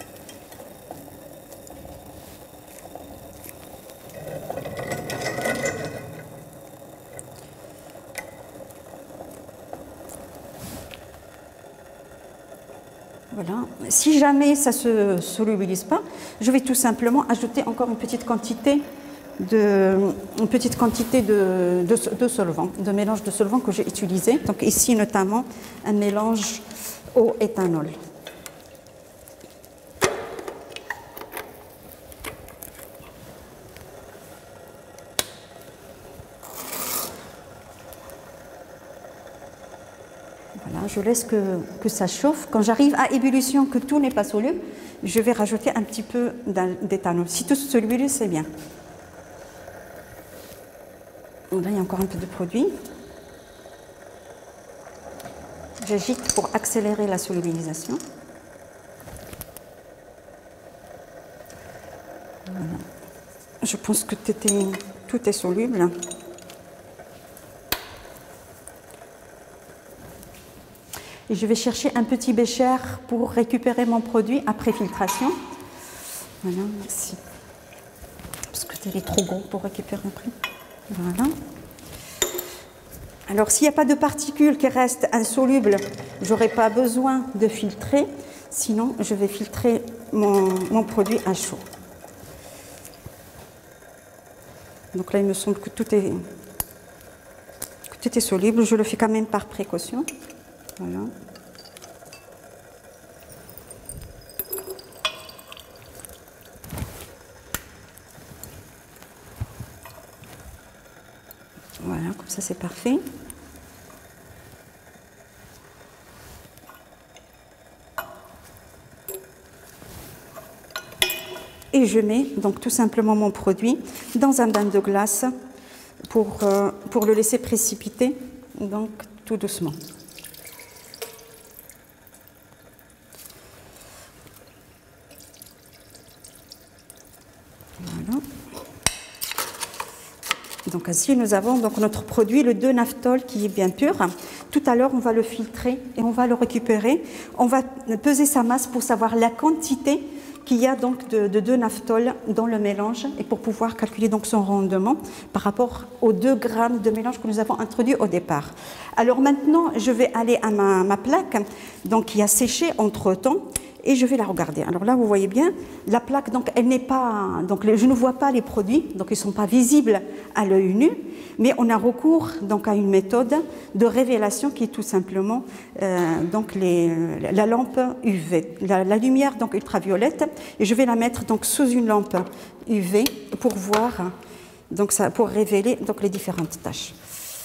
Speaker 1: Voilà. Si jamais ça ne se solubilise pas, je vais tout simplement ajouter encore une petite quantité de, une petite quantité de, de, de solvant, de mélange de solvant que j'ai utilisé. Donc ici notamment un mélange eau-éthanol. Voilà, je laisse que, que ça chauffe. Quand j'arrive à ébullition, que tout n'est pas soluble, je vais rajouter un petit peu d'éthanol. Si tout soluble, c'est bien. Là, il y a encore un peu de produit. J'agite pour accélérer la solubilisation. Voilà. Je pense que tout est, tout est soluble. Et je vais chercher un petit bécher pour récupérer mon produit après filtration. Voilà, merci. Parce que c'est trop gros pour récupérer un prix. Voilà. Alors, s'il n'y a pas de particules qui restent insolubles, je n'aurai pas besoin de filtrer. Sinon, je vais filtrer mon, mon produit à chaud. Donc là, il me semble que tout est, que tout est soluble. Je le fais quand même par précaution. Voilà. Voilà, comme ça c'est parfait. Et je mets donc tout simplement mon produit dans un bain de glace pour, euh, pour le laisser précipiter, donc tout doucement. Voilà. Donc ainsi, nous avons donc notre produit, le deux naphthol, qui est bien pur. Tout à l'heure, on va le filtrer et on va le récupérer. On va peser sa masse pour savoir la quantité qu'il y a donc de, de deux naphthol dans le mélange et pour pouvoir calculer donc son rendement par rapport aux deux grammes de mélange que nous avons introduit au départ. Alors maintenant, je vais aller à ma, ma plaque, donc qui a séché entre-temps. Et je vais la regarder. Alors là, vous voyez bien, la plaque, donc, elle n'est pas, donc, je ne vois pas les produits, donc ils ne sont pas visibles à l'œil nu, mais on a recours donc, à une méthode de révélation qui est tout simplement euh, donc, les, la lampe U V, la, la lumière donc, ultraviolette, et je vais la mettre donc, sous une lampe U V pour voir, donc, ça, pour révéler donc, les différentes tâches.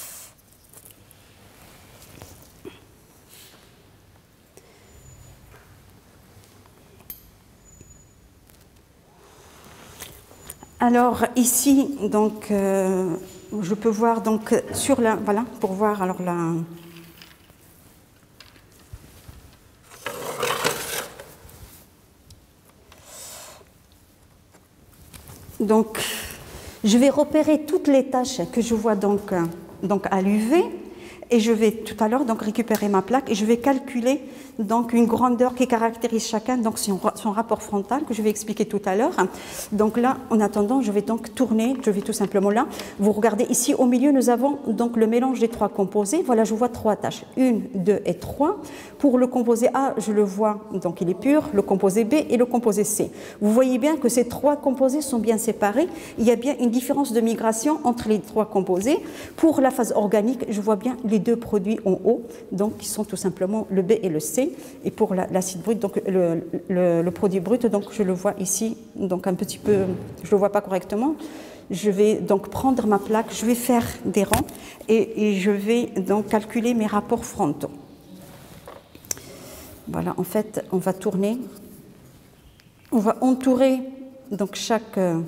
Speaker 1: Alors ici, donc, euh, je peux voir donc sur la, voilà, pour voir alors la. Donc, je vais repérer toutes les tâches que je vois donc, donc à l'U V. Et je vais tout à l'heure donc récupérer ma plaque et je vais calculer donc une grandeur qui caractérise chacun, donc son, son rapport frontal que je vais expliquer tout à l'heure. Donc là, en attendant, je vais donc tourner, je vais tout simplement là. Vous regardez ici au milieu, nous avons donc le mélange des trois composés. Voilà, je vois trois tâches, une, deux et trois. Pour le composé A, je le vois, donc il est pur, le composé B et le composé C. Vous voyez bien que ces trois composés sont bien séparés. Il y a bien une différence de migration entre les trois composés. Pour la phase organique, je vois bien les deux produits en haut, donc qui sont tout simplement le B et le C. Et pour l'acide brut, donc le, le, le produit brut, donc je le vois ici, donc un petit peu, je le vois pas correctement. Je vais donc prendre ma plaque, je vais faire des rangs et, et je vais donc calculer mes rapports frontaux. Voilà, en fait, on va tourner, on va entourer donc chaque euh,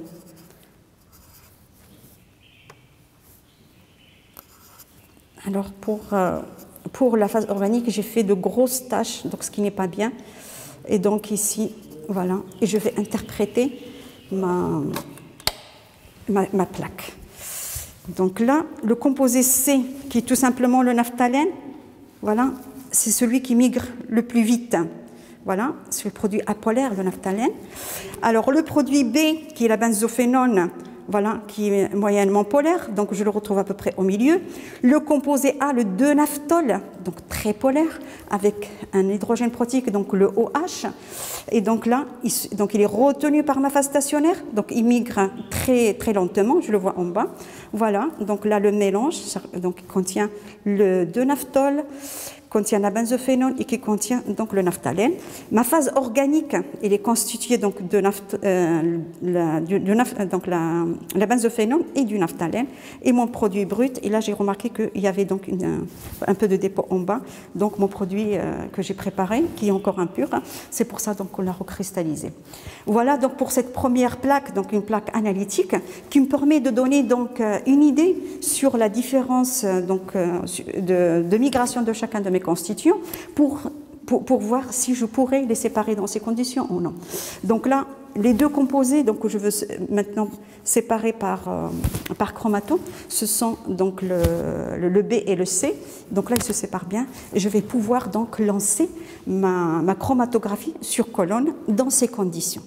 Speaker 1: alors pour, euh, pour la phase organique, j'ai fait de grosses tâches, donc ce qui n'est pas bien. Et donc ici, voilà, et je vais interpréter ma, ma, ma plaque. Donc là, le composé C, qui est tout simplement le naphthalène, voilà, c'est celui qui migre le plus vite. Voilà, c'est le produit apolaire, le naphthalène. Alors le produit B, qui est la benzophénone, voilà, qui est moyennement polaire, donc je le retrouve à peu près au milieu. Le composé A, le deux naphthol, donc très polaire, avec un hydrogène protique, donc le OH. Et donc là, il, donc il est retenu par ma phase stationnaire, donc il migre très, très lentement, je le vois en bas. Voilà, donc là le mélange, donc il contient le deux naphthol contient la benzophénone et qui contient donc le naphthalène. Ma phase organique, elle est constituée donc de napht, euh, la, du, du, donc la, la benzophénone et du naphthalène. Et mon produit brut, et là j'ai remarqué qu'il y avait donc une, un peu de dépôt en bas, donc mon produit euh, que j'ai préparé, qui est encore impur, hein, c'est pour ça donc qu'on l'a recristallisé. Voilà donc pour cette première plaque, donc une plaque analytique, qui me permet de donner donc une idée sur la différence donc de, de migration de chacun de mes constituants pour, pour, pour voir si je pourrais les séparer dans ces conditions ou non. Donc là, les deux composés donc, que je veux maintenant séparer par, euh, par chromatome, ce sont donc le, le, le B et le C. Donc là, ils se séparent bien. Et je vais pouvoir donc lancer ma, ma chromatographie sur colonne dans ces conditions.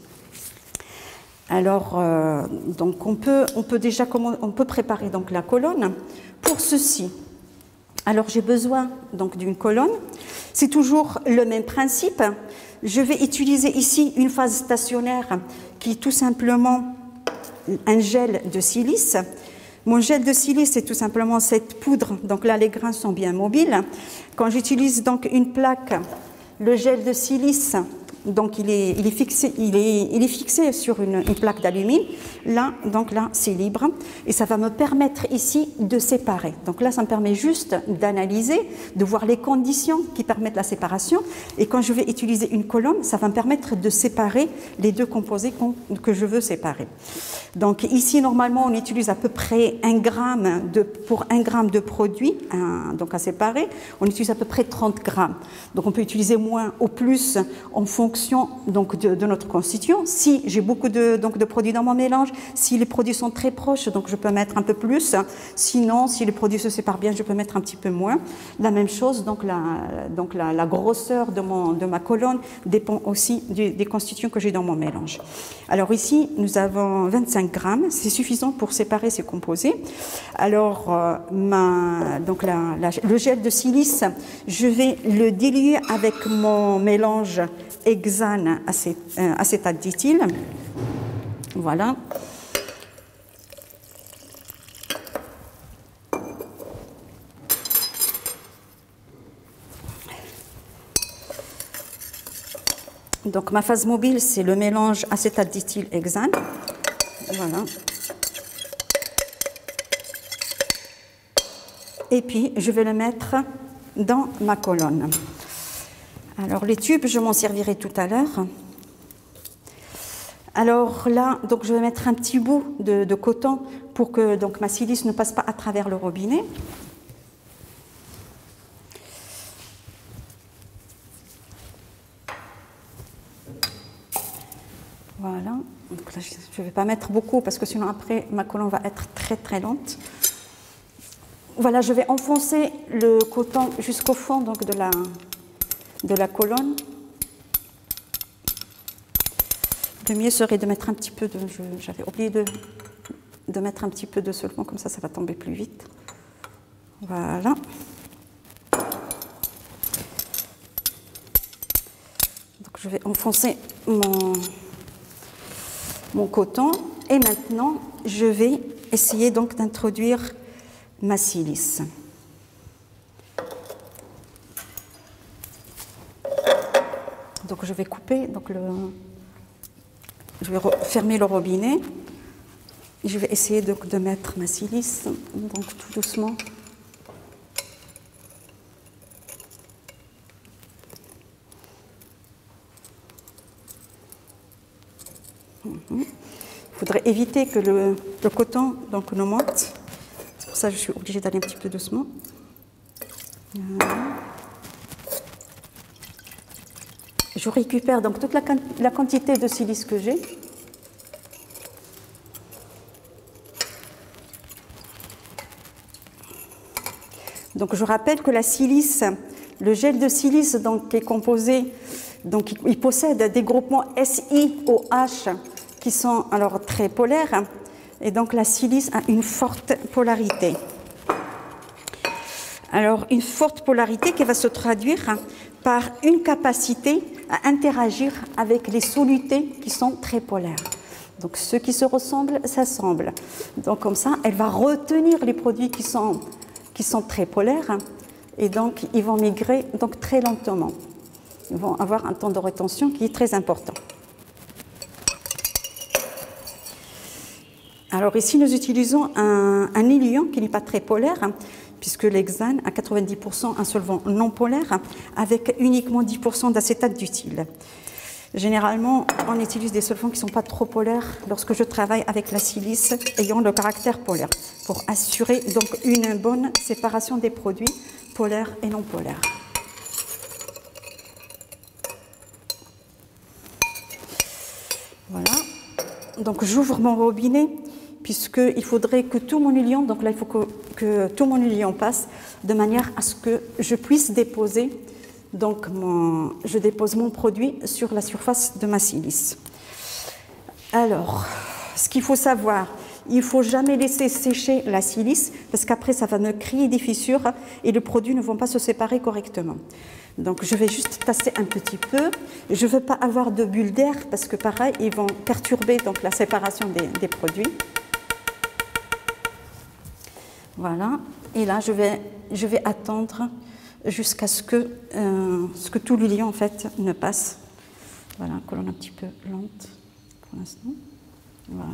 Speaker 1: Alors, euh, donc on peut, on peut déjà on peut préparer donc la colonne. Pour ceci, alors j'ai besoin donc d'une colonne. C'est toujours le même principe. Je vais utiliser ici une phase stationnaire qui est tout simplement un gel de silice. Mon gel de silice, c'est tout simplement cette poudre. Donc là, les grains sont bien mobiles. Quand j'utilise donc une plaque, le gel de silice, donc il est, il est, fixé, il est, il est fixé sur une, une plaque d'alumine. Là, donc là, c'est libre. Et ça va me permettre ici de séparer. Donc là, ça me permet juste d'analyser, de voir les conditions qui permettent la séparation. Et quand je vais utiliser une colonne, ça va me permettre de séparer les deux composés que je veux séparer. Donc ici, normalement, on utilise à peu près un gramme de, pour un gramme de produit, un, donc à séparer, on utilise à peu près trente grammes. Donc on peut utiliser moins ou plus en fonction donc de, de notre constituant. Si j'ai beaucoup de, donc de produits dans mon mélange, si les produits sont très proches, donc je peux mettre un peu plus. Sinon, si les produits se séparent bien, je peux mettre un petit peu moins. La même chose, donc la, donc la, la grosseur de, mon, de ma colonne dépend aussi du, des constituants que j'ai dans mon mélange. Alors ici, nous avons vingt-cinq grammes, c'est suffisant pour séparer ces composés. Alors, euh, ma, donc la, la, le gel de silice, je vais le diluer avec mon mélange hexane acétate d'éthyle. Voilà. Donc ma phase mobile, c'est le mélange acétate d'éthyle hexane. Voilà. Et puis je vais le mettre dans ma colonne. Alors les tubes, je m'en servirai tout à l'heure. Alors là, donc je vais mettre un petit bout de, de coton pour que donc ma silice ne passe pas à travers le robinet. Voilà. Donc là, je ne vais pas mettre beaucoup parce que sinon après ma colonne va être très très lente. Voilà, je vais enfoncer le coton jusqu'au fond donc de la de la colonne. Le mieux serait de mettre un petit peu de... J'avais oublié de, de mettre un petit peu de solvant, comme ça, ça va tomber plus vite. Voilà. Donc je vais enfoncer mon, mon coton. Et maintenant, je vais essayer donc d'introduire ma silice. Donc je vais couper, donc le, je vais fermer le robinet. Et je vais essayer donc de mettre ma silice, donc tout doucement. Il faudrait éviter que le, le coton donc, ne monte. C'est pour ça que je suis obligée d'aller un petit peu doucement. Voilà. Je récupère donc toute la, la quantité de silice que j'ai. Donc je rappelle que la silice, le gel de silice donc, est composé, donc il possède des groupements S I O H qui sont alors très polaires, et donc la silice a une forte polarité. Alors une forte polarité qui va se traduire par une capacité à interagir avec les solutés qui sont très polaires. Donc ceux qui se ressemblent s'assemblent. Donc comme ça, elle va retenir les produits qui sont, qui sont très polaires et donc ils vont migrer donc très lentement. Ils vont avoir un temps de rétention qui est très important. Alors ici, nous utilisons un, un éluant qui n'est pas très polaire, hein, puisque l'hexane a quatre-vingt-dix pour cent un solvant non polaire, hein, avec uniquement dix pour cent d'acétate d'utile. Généralement, on utilise des solvants qui ne sont pas trop polaires lorsque je travaille avec la silice ayant le caractère polaire, pour assurer donc une bonne séparation des produits polaires et non polaires. Voilà. Donc j'ouvre mon robinet, puisqu'il faudrait que tout mon éluant, donc là il faut que, que tout mon éluant passe, de manière à ce que je puisse déposer, donc mon, je dépose mon produit sur la surface de ma silice. Alors, ce qu'il faut savoir, il ne faut jamais laisser sécher la silice, parce qu'après ça va me créer des fissures et les produits ne vont pas se séparer correctement. Donc je vais juste tasser un petit peu. Je ne veux pas avoir de bulles d'air, parce que pareil, ils vont perturber donc, la séparation des, des produits. Voilà, et là je vais, je vais attendre jusqu'à ce que, euh, ce que tout l'éluant en fait ne passe. Voilà, colonne un petit peu lente pour l'instant. Voilà.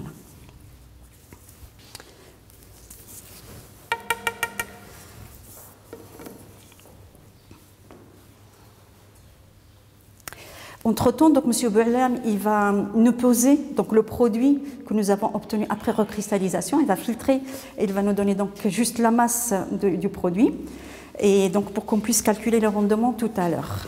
Speaker 1: Entre-temps, donc M. Boualem, il va nous poser donc, le produit que nous avons obtenu après recristallisation. Il va filtrer et il va nous donner donc juste la masse de, du produit, et donc pour qu'on puisse calculer le rendement tout à l'heure.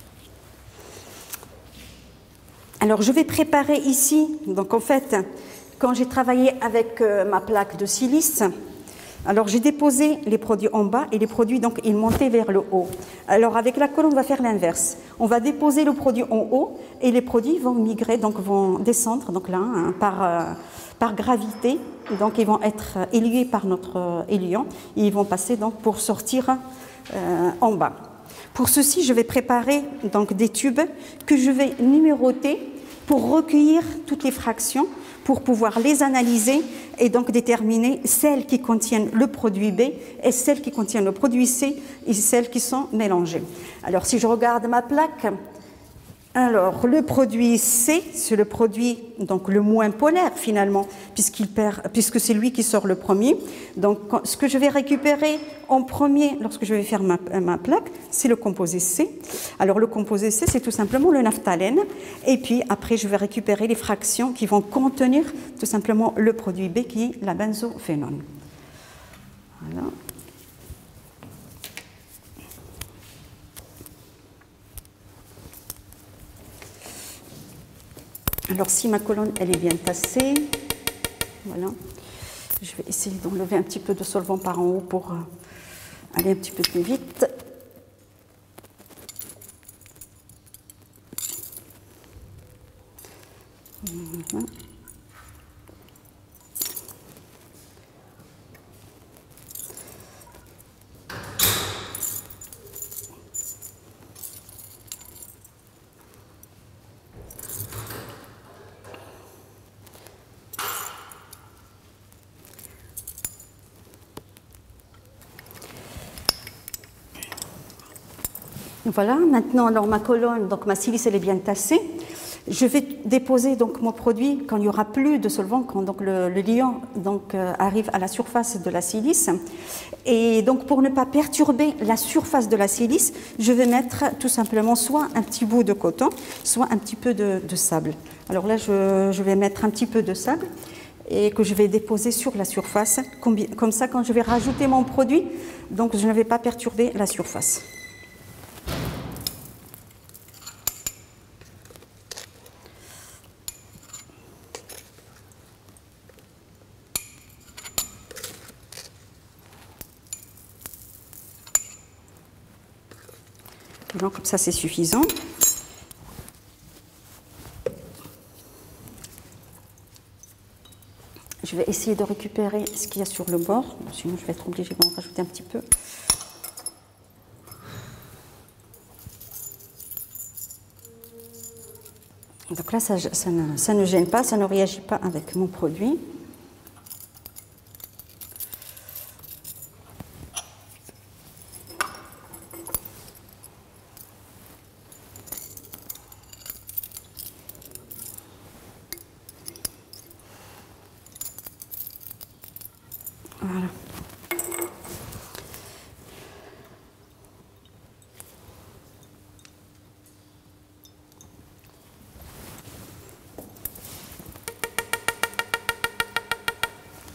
Speaker 1: Alors, je vais préparer ici, donc en fait, quand j'ai travaillé avec euh, ma plaque de silice, alors j'ai déposé les produits en bas et les produits donc ils montaient vers le haut. Alors avec la colle on va faire l'inverse. On va déposer le produit en haut et les produits vont migrer, donc vont descendre donc là hein, par, euh, par gravité. Donc ils vont être élués par notre euh, éluant et ils vont passer donc pour sortir euh, en bas. Pour ceci je vais préparer donc des tubes que je vais numéroter pour recueillir toutes les fractions, pour pouvoir les analyser et donc déterminer celles qui contiennent le produit B et celles qui contiennent le produit C et celles qui sont mélangées. Alors si je regarde ma plaque, alors le produit C, c'est le produit donc le moins polaire finalement, puisqu'il perd, puisque c'est lui qui sort le premier. Donc ce que je vais récupérer en premier lorsque je vais faire ma, ma plaque, c'est le composé C. Alors le composé C, c'est tout simplement le naphthalène. Et puis après, je vais récupérer les fractions qui vont contenir tout simplement le produit B, qui est la benzophénone. Voilà. Alors si ma colonne elle est bien tassée, voilà, je vais essayer d'enlever un petit peu de solvant par en haut pour aller un petit peu plus vite. Voilà. Voilà, maintenant alors ma colonne, donc ma silice elle est bien tassée. Je vais déposer donc mon produit quand il n'y aura plus de solvant, quand donc le, le liant donc, euh, arrive à la surface de la silice. Et donc pour ne pas perturber la surface de la silice, je vais mettre tout simplement soit un petit bout de coton, soit un petit peu de, de sable. Alors là je, je vais mettre un petit peu de sable et que je vais déposer sur la surface. Comme ça quand je vais rajouter mon produit, donc je ne vais pas perturber la surface. Donc, comme ça, c'est suffisant. Je vais essayer de récupérer ce qu'il y a sur le bord, sinon je vais être obligée d'en rajouter un petit peu. Donc là, ça, ça, ne, ça ne gêne pas, ça ne réagit pas avec mon produit.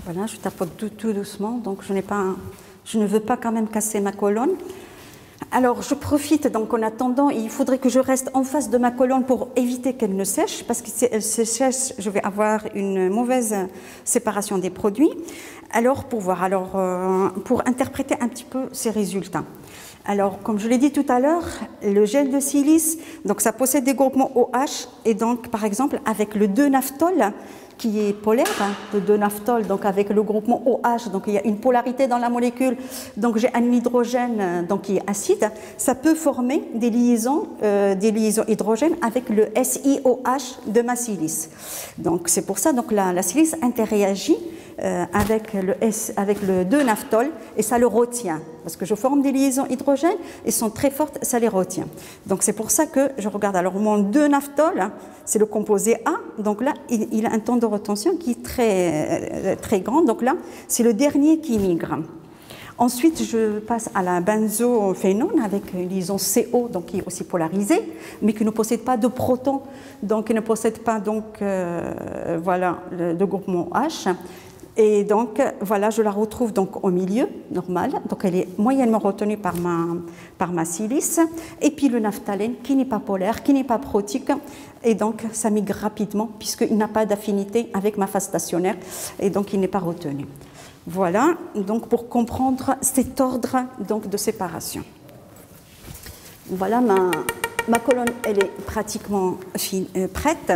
Speaker 1: Voilà, je tapote tout, tout doucement, donc je n'ai pas, je ne veux pas quand même casser ma colonne. Alors, je profite, donc en attendant, il faudrait que je reste en face de ma colonne pour éviter qu'elle ne sèche, parce que si elle se sèche, je vais avoir une mauvaise séparation des produits. Alors, pour voir, alors, euh, pour interpréter un petit peu ces résultats. Alors, comme je l'ai dit tout à l'heure, le gel de silice, donc ça possède des groupements O H, et donc, par exemple, avec le deux naphthol, qui est polaire, hein, le deux naphthol, donc avec le groupement O H, donc il y a une polarité dans la molécule, donc j'ai un hydrogène donc qui est acide, ça peut former des liaisons, euh, des liaisons hydrogènes avec le S I O H de ma silice. Donc c'est pour ça donc la, la silice interréagit euh, avec le S, avec le deux naphthol et ça le retient, parce que je forme des liaisons hydrogènes et sont très fortes, ça les retient. Donc c'est pour ça que je regarde. Alors mon deux naphthol, c'est le composé A, donc là il, il a un temps de retention qui est très, très grand, donc là c'est le dernier qui migre. Ensuite je passe à la benzophénone avec une liaison C O, donc qui est aussi polarisée, mais qui ne possède pas de protons, donc qui ne possède pas donc, euh, voilà, de groupement H. Et donc, voilà, je la retrouve donc au milieu, normal. Donc, elle est moyennement retenue par ma, par ma silice. Et puis, le naphthalène, qui n'est pas polaire, qui n'est pas protique. Et donc, ça migre rapidement, puisqu'il n'a pas d'affinité avec ma phase stationnaire. Et donc, il n'est pas retenu. Voilà, donc, pour comprendre cet ordre donc, de séparation. Voilà, ma, ma colonne, elle est pratiquement fine, euh, prête.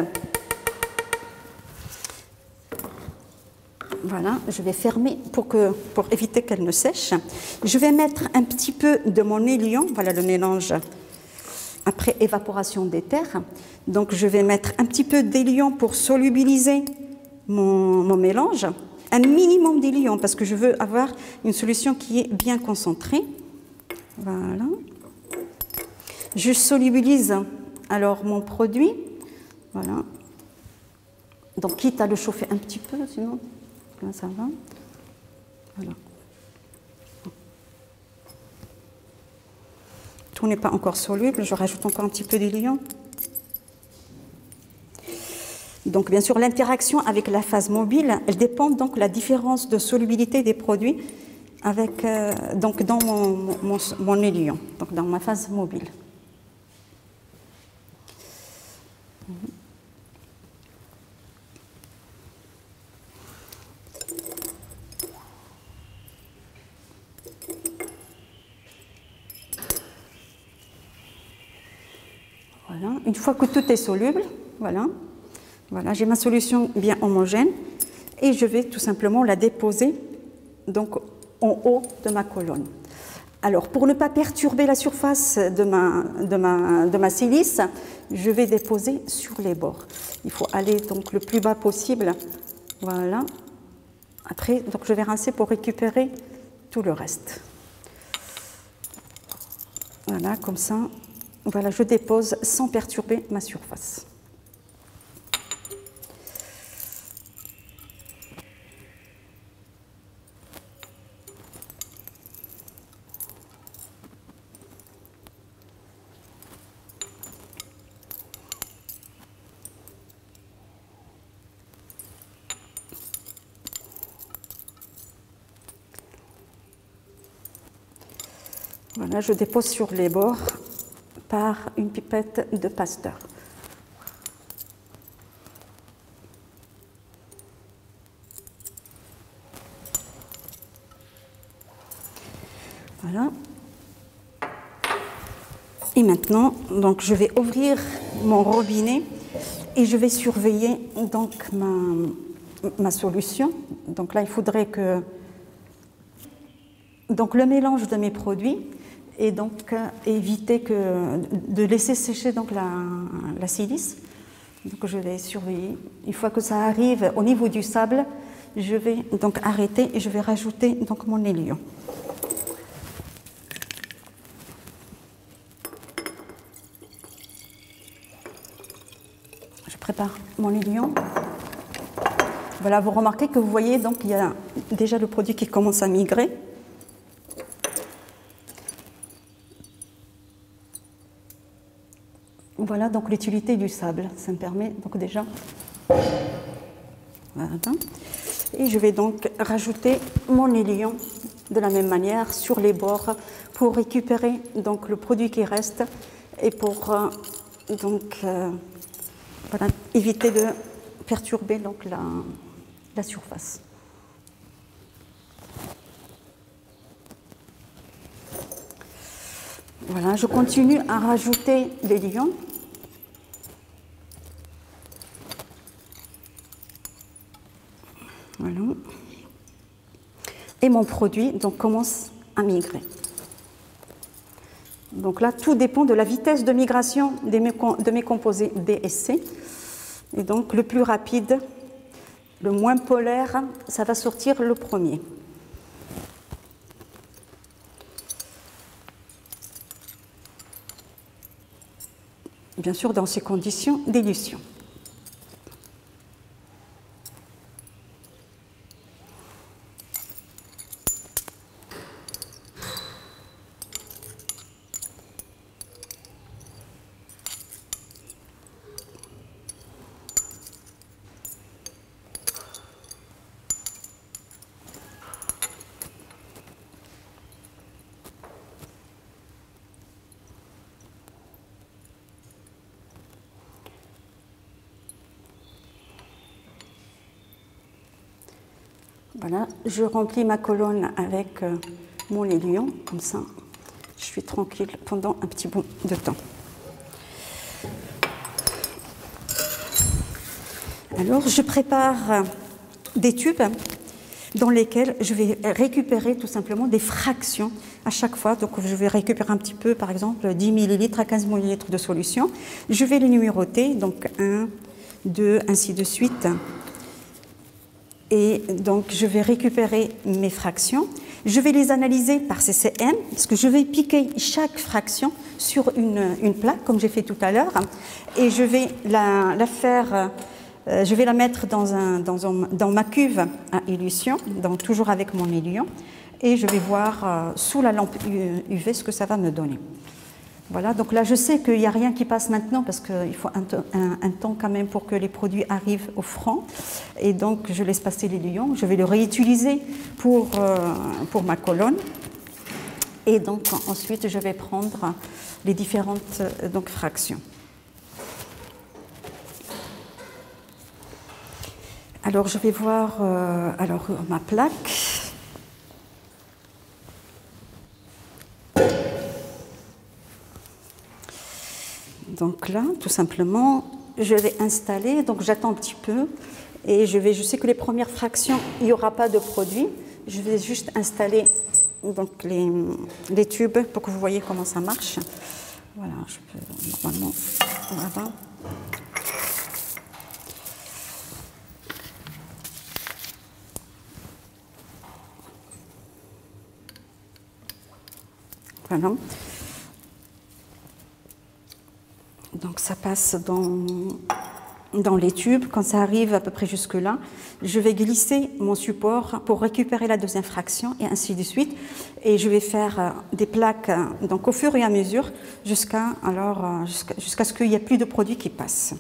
Speaker 1: Voilà, je vais fermer pour, que, pour éviter qu'elle ne sèche. Je vais mettre un petit peu de mon élion, voilà le mélange après évaporation d'éther. Donc je vais mettre un petit peu d'élion pour solubiliser mon, mon mélange. Un minimum d'élion parce que je veux avoir une solution qui est bien concentrée. Voilà. Je solubilise alors mon produit. Voilà. Donc quitte à le chauffer un petit peu, sinon... Là, ça va. Voilà. Tout n'est pas encore soluble, je rajoute encore un petit peu d'élion. Donc, bien sûr, l'interaction avec la phase mobile, elle dépend donc de la différence de solubilité des produits avec, euh, donc dans mon, mon, mon élion, donc dans ma phase mobile. Voilà. Une fois que tout est soluble, voilà, voilà, j'ai ma solution bien homogène et je vais tout simplement la déposer donc, en haut de ma colonne. Alors, pour ne pas perturber la surface de ma, de ma, de ma silice, je vais déposer sur les bords. Il faut aller donc le plus bas possible. Voilà. Après, donc, je vais rincer pour récupérer tout le reste. Voilà, comme ça. Voilà, je dépose sans perturber ma surface. Voilà, je dépose sur les bords par une pipette de Pasteur. Voilà. Et maintenant, donc, je vais ouvrir mon robinet et je vais surveiller donc, ma, ma solution. Donc là, il faudrait que donc, le mélange de mes produits et donc euh, éviter que, de laisser sécher donc, la, la silice. Donc je vais surveiller. Une fois que ça arrive au niveau du sable, je vais donc arrêter et je vais rajouter donc, mon élion. Je prépare mon élion. Voilà, vous remarquez que vous voyez donc il y a déjà le produit qui commence à migrer. Voilà donc l'utilité du sable, ça me permet donc déjà. Voilà. Et je vais donc rajouter mon élion de la même manière sur les bords pour récupérer donc le produit qui reste et pour euh, donc euh, voilà, éviter de perturber donc la, la surface. Voilà, je continue à rajouter l'élion. Voilà. Et mon produit donc commence à migrer. Donc là, tout dépend de la vitesse de migration de mes, de mes composés B et C. Et donc le plus rapide, le moins polaire, ça va sortir le premier. Bien sûr, dans ces conditions d'élution. Voilà, je remplis ma colonne avec euh, mon élion, comme ça, je suis tranquille pendant un petit bout de temps. Alors, je prépare des tubes dans lesquels je vais récupérer tout simplement des fractions à chaque fois. Donc, je vais récupérer un petit peu, par exemple, dix millilitres à quinze millilitres de solution. Je vais les numéroter, donc un, deux, ainsi de suite. Et donc, je vais récupérer mes fractions. Je vais les analyser par C C M, parce que je vais piquer chaque fraction sur une, une plaque, comme j'ai fait tout à l'heure. Et je vais la, la faire, euh, je vais la mettre dans, un, dans, un, dans ma cuve à élution, donc toujours avec mon élion. Et je vais voir euh, sous la lampe U V ce que ça va me donner. Voilà, donc là je sais qu'il n'y a rien qui passe maintenant parce qu'il faut un, un, un temps quand même pour que les produits arrivent au franc. Et donc je laisse passer l'élion, je vais le réutiliser pour, euh, pour ma colonne. Et donc ensuite je vais prendre les différentes donc, fractions. Alors je vais voir euh, alors, ma plaque. Donc là, tout simplement, je vais installer, donc j'attends un petit peu et je vais, je sais que les premières fractions, il n'y aura pas de produit. Je vais juste installer donc, les, les tubes pour que vous voyez comment ça marche. Voilà, je peux normalement, voilà. Voilà. Donc ça passe dans, dans les tubes. Quand ça arrive à peu près jusque-là, je vais glisser mon support pour récupérer la deuxième fraction et ainsi de suite. Et je vais faire des plaques donc, au fur et à mesure jusqu'à alors jusqu'à, jusqu'à ce qu'il n'y ait plus de produit qui passe.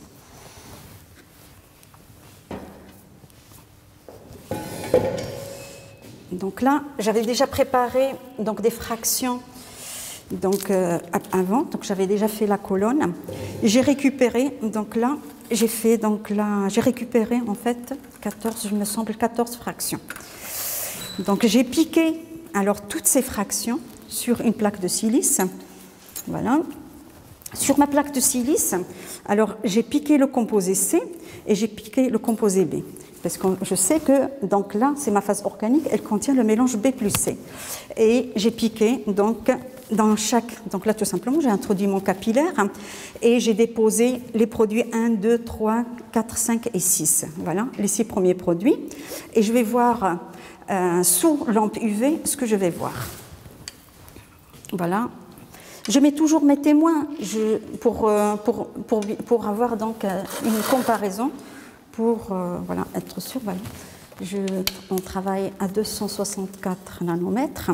Speaker 1: Donc là, j'avais déjà préparé donc, des fractions donc euh, avant, donc j'avais déjà fait la colonne. J'ai récupéré, donc là, j'ai fait, donc là, j'ai récupéré en fait quatorze, je me semble, quatorze fractions. Donc j'ai piqué alors toutes ces fractions sur une plaque de silice. Voilà. Sur ma plaque de silice, alors j'ai piqué le composé C et j'ai piqué le composé B. Parce que je sais que, donc là, c'est ma phase organique, elle contient le mélange B plus C. Et j'ai piqué, donc, dans chaque... Donc là, tout simplement, j'ai introduit mon capillaire et j'ai déposé les produits un, deux, trois, quatre, cinq et six. Voilà, les six premiers produits. Et je vais voir, euh, sous lampe U V, ce que je vais voir. Voilà. Je mets toujours mes témoins je, pour, euh, pour, pour, pour avoir, donc, euh, une comparaison. Pour euh, voilà, être sûr, voilà. Je, on travaille à deux cent soixante-quatre nanomètres.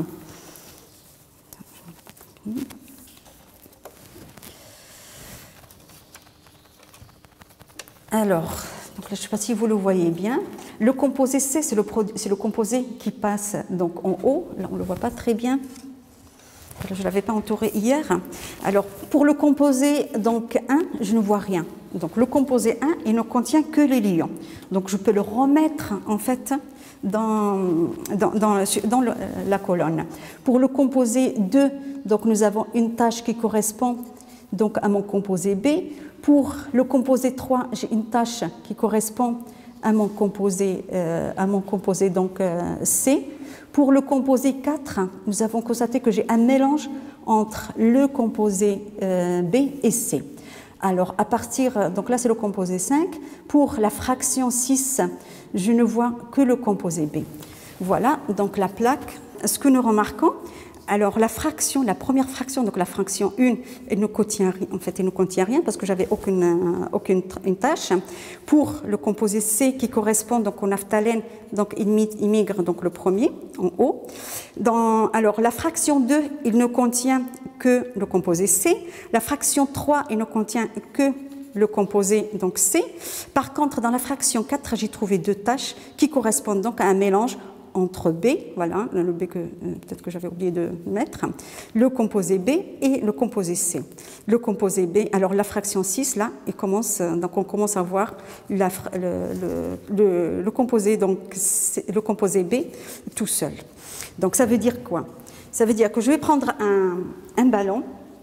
Speaker 1: Alors, Donc là, je ne sais pas si vous le voyez bien. Le composé C, c'est le, le composé qui passe donc en haut. Là, on ne le voit pas très bien. Là, je ne l'avais pas entouré hier. Alors, pour le composé donc, un, je ne vois rien. Donc, le composé un, il ne contient que les lions. Donc, je peux le remettre, en fait, dans, dans, dans, dans le, la colonne. Pour le composé deux, donc, nous avons une tâche qui correspond donc, à mon composé B. Pour le composé trois, j'ai une tâche qui correspond à mon composé, euh, à mon composé donc, euh, C. Pour le composé quatre, nous avons constaté que j'ai un mélange entre le composé euh, B et C. Alors, à partir, donc là c'est le composé cinq. Pour la fraction six, je ne vois que le composé B. Voilà, donc la plaque. Ce que nous remarquons, alors la fraction, la première fraction, donc la fraction un, elle ne contient rien, en fait elle ne contient rien parce que j'avais aucune, aucune une tâche. Pour le composé C qui correspond donc au naphtalène, donc il migre donc le premier en haut. Dans, alors la fraction deux, il ne contient que le composé C. La fraction trois, il ne contient que le composé donc C. Par contre, dans la fraction quatre, j'ai trouvé deux tâches qui correspondent donc à un mélange entre B, voilà, le B que euh, peut-être que j'avais oublié de mettre, le composé B et le composé C. Le composé B, alors la fraction six, là, il commence, donc on commence à voir la, le, le, le, le, composé, donc, le composé B tout seul. Donc ça veut dire quoi? Ça veut dire que je vais prendre un, un ballon,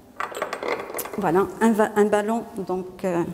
Speaker 1: voilà, un, un ballon donc, euh,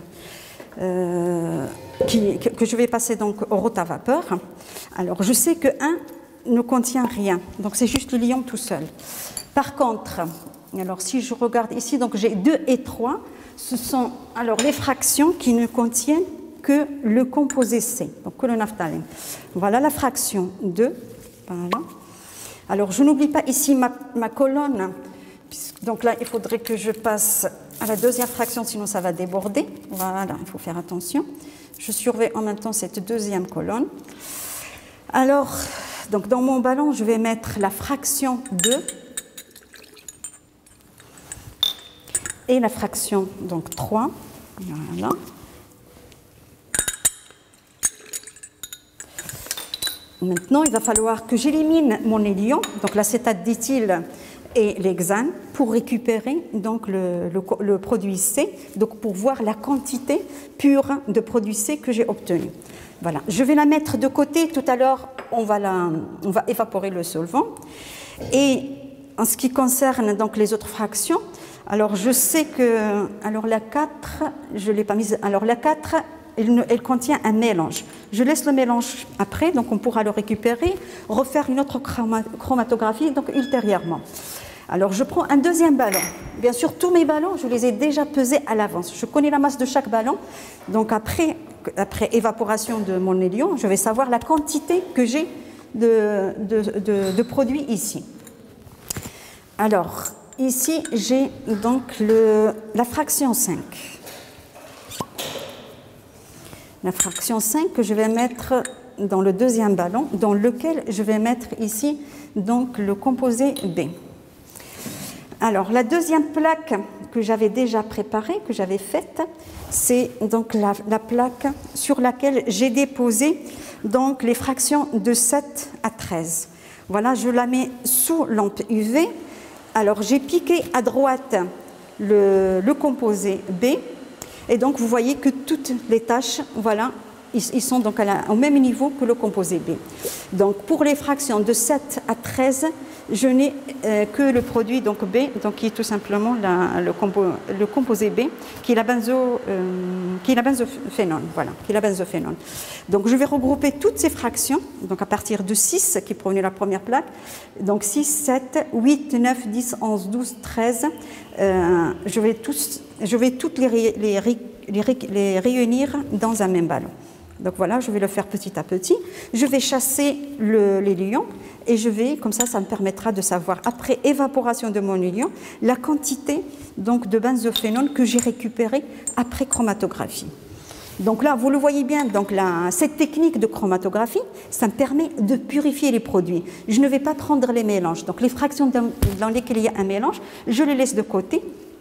Speaker 1: euh, qui, que je vais passer donc au rotavapeur. Alors, je sais que un ne contient rien, donc c'est juste le lion tout seul. Par contre, alors si je regarde ici, donc j'ai deux et trois, ce sont alors les fractions qui ne contiennent que le composé C, donc que le naphtalène. Voilà la fraction deux. Voilà. Alors, je n'oublie pas ici ma, ma colonne, donc là, il faudrait que je passe à la deuxième fraction, sinon ça va déborder. Voilà, il faut faire attention. Je surveille en même temps cette deuxième colonne. Alors, donc dans mon ballon, je vais mettre la fraction deux et la fraction donc trois. Voilà. Maintenant, il va falloir que j'élimine mon hélium, donc l'acétate d'éthyle et l'hexane, pour récupérer donc le, le, le produit C, donc pour voir la quantité pure de produit C que j'ai obtenu. Voilà, je vais la mettre de côté. Tout à l'heure, on va la, on va évaporer le solvant. Et en ce qui concerne donc les autres fractions, alors je sais que, alors la quatre, je l'ai pas mise. Alors la quatre, elle, ne, elle contient un mélange. Je laisse le mélange après, donc on pourra le récupérer, refaire une autre chromatographie donc ultérieurement. Alors je prends un deuxième ballon. Bien sûr, tous mes ballons, je les ai déjà pesés à l'avance. Je connais la masse de chaque ballon. Donc après, après évaporation de mon hélium, je vais savoir la quantité que j'ai de, de, de, de produits ici. Alors, ici, j'ai donc le, la fraction cinq. La fraction cinq que je vais mettre dans le deuxième ballon, dans lequel je vais mettre ici donc le composé B. Alors, la deuxième plaque que j'avais déjà préparée, que j'avais faite, c'est donc la, la plaque sur laquelle j'ai déposé donc les fractions de sept à treize. Voilà, je la mets sous lampe U V. Alors, j'ai piqué à droite le, le composé B. Et donc, vous voyez que toutes les tâches, voilà, ils, ils sont donc à la, au même niveau que le composé B. Donc, pour les fractions de sept à treize, je n'ai euh, que le produit donc B, donc qui est tout simplement la, le, compo, le composé B, qui est la benzo, euh, qui est la benzophénone, voilà, qui est la benzophénone. Donc je vais regrouper toutes ces fractions, donc à partir de six qui provenaient de la première plaque, donc six, sept, huit, neuf, dix, onze, douze, treize. Euh, je vais tous, je vais toutes les, les, les, les réunir dans un même ballon. Donc voilà, je vais le faire petit à petit. Je vais chasser le, les lions et je vais, comme ça, ça me permettra de savoir, après évaporation de mon hélium, la quantité donc, de benzophénone que j'ai récupérée après chromatographie. Donc là, vous le voyez bien, donc là, cette technique de chromatographie, ça me permet de purifier les produits. Je ne vais pas prendre les mélanges. Donc les fractions dans, dans lesquelles il y a un mélange, je les laisse de côté.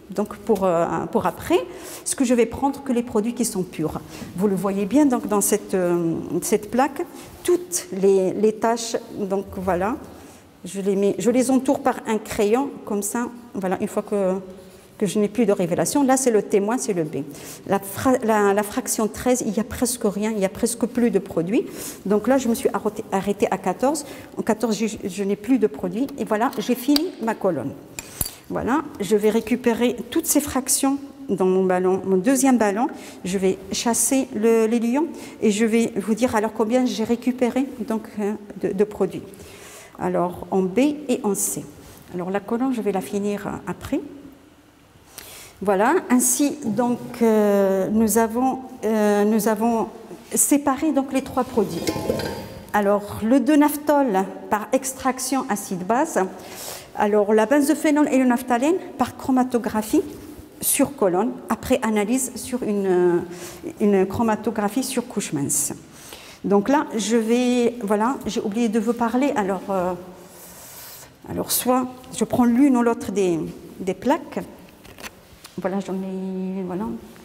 Speaker 1: donc pour, euh, pour après, ce que je vais prendre que les produits qui sont purs. Vous le voyez bien donc dans cette, euh, cette plaque, toutes les, les taches, donc voilà, je les, mets, je les entoure par un crayon, comme ça, voilà, une fois que, que je n'ai plus de révélation, là c'est le témoin, c'est le B. La, fra, la, la fraction treize, il n'y a presque rien, il n'y a presque plus de produits, donc là je me suis arrêtée arrêté à quatorze, en quatorze je, je n'ai plus de produits, et voilà, j'ai fini ma colonne. Voilà, je vais récupérer toutes ces fractions dans mon ballon, mon deuxième ballon, je vais chasser le, les lions et je vais vous dire alors combien j'ai récupéré donc, de, de produits. Alors en B et en C. Alors la colonne, je vais la finir après. Voilà, ainsi donc euh, nous, avons, euh, nous avons séparé donc, les trois produits. Alors le deux naphthol par extraction acide-base. Alors la benzophénol et le naphthalène par chromatographie sur colonne, après analyse sur une, une chromatographie sur couche mince. Donc là, je vais, voilà, j'ai oublié de vous parler, alors, euh, alors soit je prends l'une ou l'autre des, des plaques, voilà, j'en ai, voilà.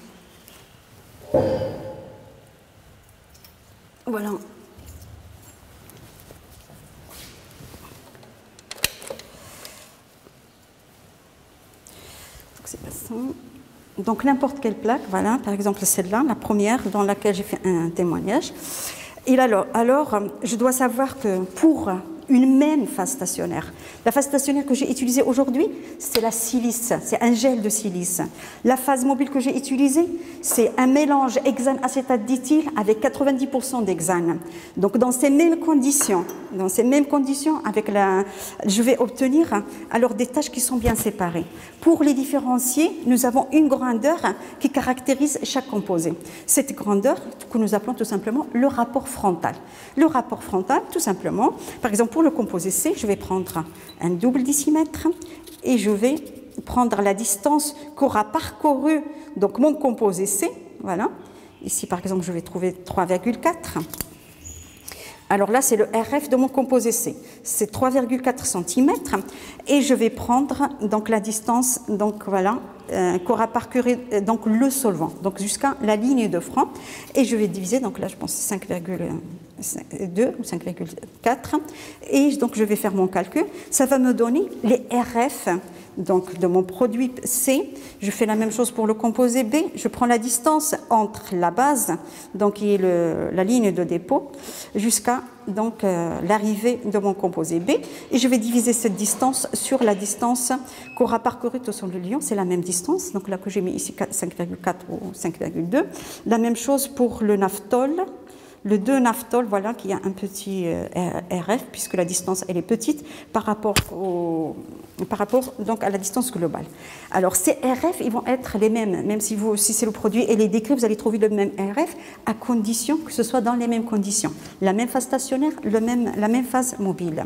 Speaker 1: Voilà. C'est pas ça. Donc n'importe quelle plaque, voilà, par exemple celle-là, la première dans laquelle j'ai fait un témoignage. Et alors, alors, je dois savoir que pour une même phase stationnaire, la phase stationnaire que j'ai utilisée aujourd'hui, c'est la silice, c'est un gel de silice. La phase mobile que j'ai utilisée, c'est un mélange hexane acétate d'éthyle avec quatre-vingt-dix pour cent d'hexane. Donc dans ces mêmes conditions, dans ces mêmes conditions, avec la, je vais obtenir alors des tâches qui sont bien séparées. Pour les différencier, nous avons une grandeur qui caractérise chaque composé. Cette grandeur que nous appelons tout simplement le rapport frontal. Le rapport frontal, tout simplement, par exemple pour le composé C, je vais prendre un double décimètre et je vais prendre la distance qu'aura parcouru donc mon composé C. Voilà. Ici, par exemple, je vais trouver trois virgule quatre. Alors là, c'est le R F de mon composé C. C'est trois virgule quatre centimètres. Et je vais prendre donc, la distance donc, voilà, euh, qu'aura parcouru euh, donc, le solvant, donc jusqu'à la ligne de front. Et je vais diviser, donc là, je pense cinq virgule deux ou cinq virgule quatre. Et donc, je vais faire mon calcul. Ça va me donner les R F donc, de mon produit C. Je fais la même chose pour le composé B. Je prends la distance entre la base, donc qui est le, la ligne de dépôt, jusqu'à donc euh, l'arrivée de mon composé B. Et je vais diviser cette distance sur la distance qu'aura parcouru tout son lion. C'est la même distance, donc là que j'ai mis ici cinq virgule quatre ou cinq virgule deux. La même chose pour le naphthol. Le deux naphthol, voilà, qui a un petit euh, R F, puisque la distance, elle est petite par rapport, au, par rapport donc, à la distance globale. Alors, ces R F, ils vont être les mêmes, même si, vous, si c'est le produit et les décrits, vous allez trouver le même R F, à condition que ce soit dans les mêmes conditions. La même phase stationnaire, le même, la même phase mobile.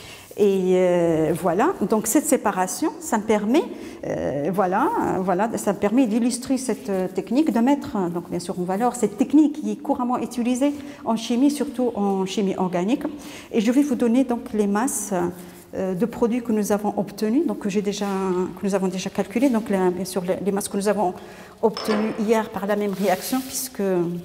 Speaker 1: Et euh, voilà, donc cette séparation, ça me permet, euh, voilà, euh, voilà, ça me permet d'illustrer cette euh, technique, de mettre, donc bien sûr en valeur, cette technique qui est couramment utilisée en chimie, surtout en chimie organique. Et je vais vous donner donc les masses euh, de produits que nous avons obtenus, donc que j'ai déjà, que nous avons déjà calculées, donc les, bien sûr les, les masses que nous avons obtenues hier par la même réaction, puisque,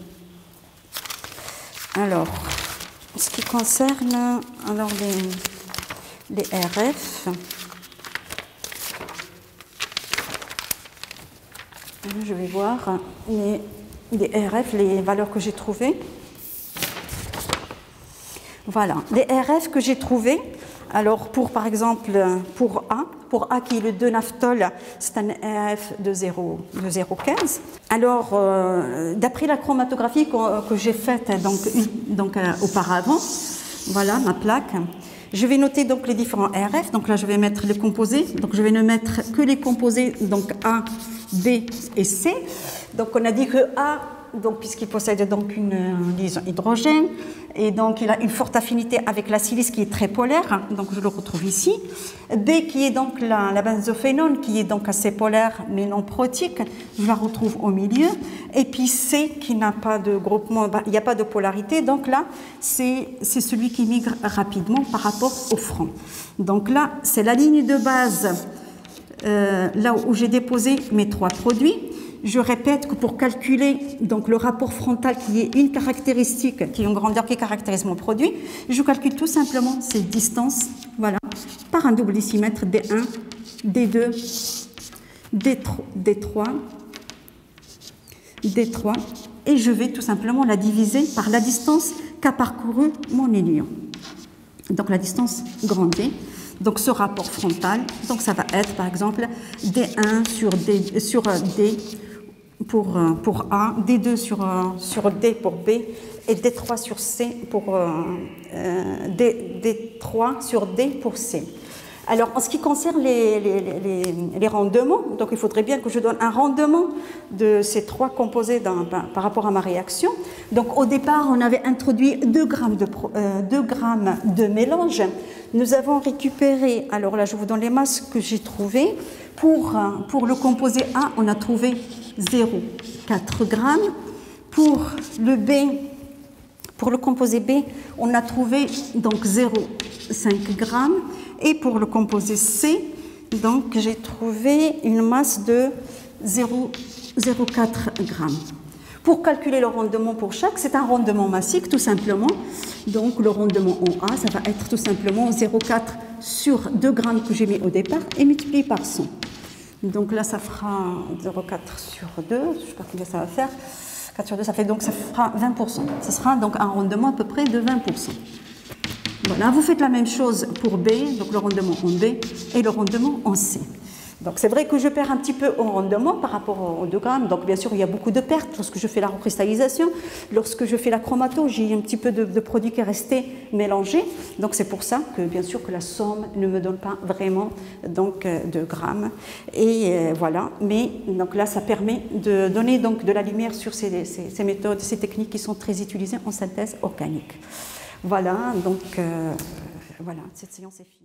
Speaker 1: alors, en ce qui concerne, alors les les R F, je vais voir les, les R F, les valeurs que j'ai trouvées. Voilà, les R F que j'ai trouvées, alors pour par exemple, pour A, pour A qui est le deux naphthol, c'est un R F de zéro virgule quinze. Alors, euh, d'après la chromatographie que, que j'ai faite donc, donc, euh, auparavant, voilà ma plaque. Je vais noter donc les différents R F. Donc là, je vais mettre les composés. Donc je vais ne mettre que les composés, donc A, B et C. Donc on a dit que A, donc puisqu'il possède donc une liaison hydrogène, et donc il a une forte affinité avec la silice qui est très polaire. Donc je le retrouve ici. B qui est donc la, la benzophénone qui est donc assez polaire mais non protique. Je la retrouve au milieu. Et puis C qui n'a pas de groupement, il n'y a pas de polarité. Donc là, c'est celui qui migre rapidement par rapport au front. Donc là, c'est la ligne de base euh, là où j'ai déposé mes trois produits. Je répète que pour calculer donc, le rapport frontal qui est une caractéristique, qui est une grandeur qui caractérise mon produit, je calcule tout simplement ces distances, voilà, par un double décimètre D un, D deux, D trois, D trois, et je vais tout simplement la diviser par la distance qu'a parcouru mon aiguillon. Donc la distance grand D. Donc ce rapport frontal, donc ça va être par exemple D un sur D, sur D pour, pour A, D deux sur, sur D pour B et D trois sur C pour euh, D, D trois sur D pour C. Alors, en ce qui concerne les, les, les, les rendements, donc il faudrait bien que je donne un rendement de ces trois composés dans, par, par rapport à ma réaction. Donc, au départ, on avait introduit deux grammes de, euh, deux grammes de mélange. Nous avons récupéré, alors là, je vous donne les masses que j'ai trouvées. Pour, pour le composé A, on a trouvé zéro virgule quatre grammes. Pour le B, pour le composé B, on a trouvé donc zéro virgule cinq grammes. Et pour le composé C, donc j'ai trouvé une masse de zéro virgule quatre grammes. Pour calculer le rendement pour chaque, c'est un rendement massique tout simplement. Donc le rendement en A, ça va être tout simplement zéro virgule quatre sur deux grammes que j'ai mis au départ et multiplié par cent. Donc là, ça fera zéro virgule quatre sur deux, je ne sais pas combien ça va faire. quatre sur deux, ça fait donc ça fera vingt pour cent. Ça sera donc un rendement à peu près de vingt pour cent. Voilà, vous faites la même chose pour B, donc le rendement en B et le rendement en C. Donc c'est vrai que je perds un petit peu en rendement par rapport aux deux grammes. Donc bien sûr, il y a beaucoup de pertes lorsque je fais la recristallisation. Lorsque je fais la chromato, j'ai un petit peu de, de produit qui est resté mélangé. Donc c'est pour ça que bien sûr que la somme ne me donne pas vraiment donc, de grammes. Et euh, voilà, mais donc là, ça permet de donner donc, de la lumière sur ces, ces, ces méthodes, ces techniques qui sont très utilisées en synthèse organique. Voilà, donc euh, voilà, cette séance est finie.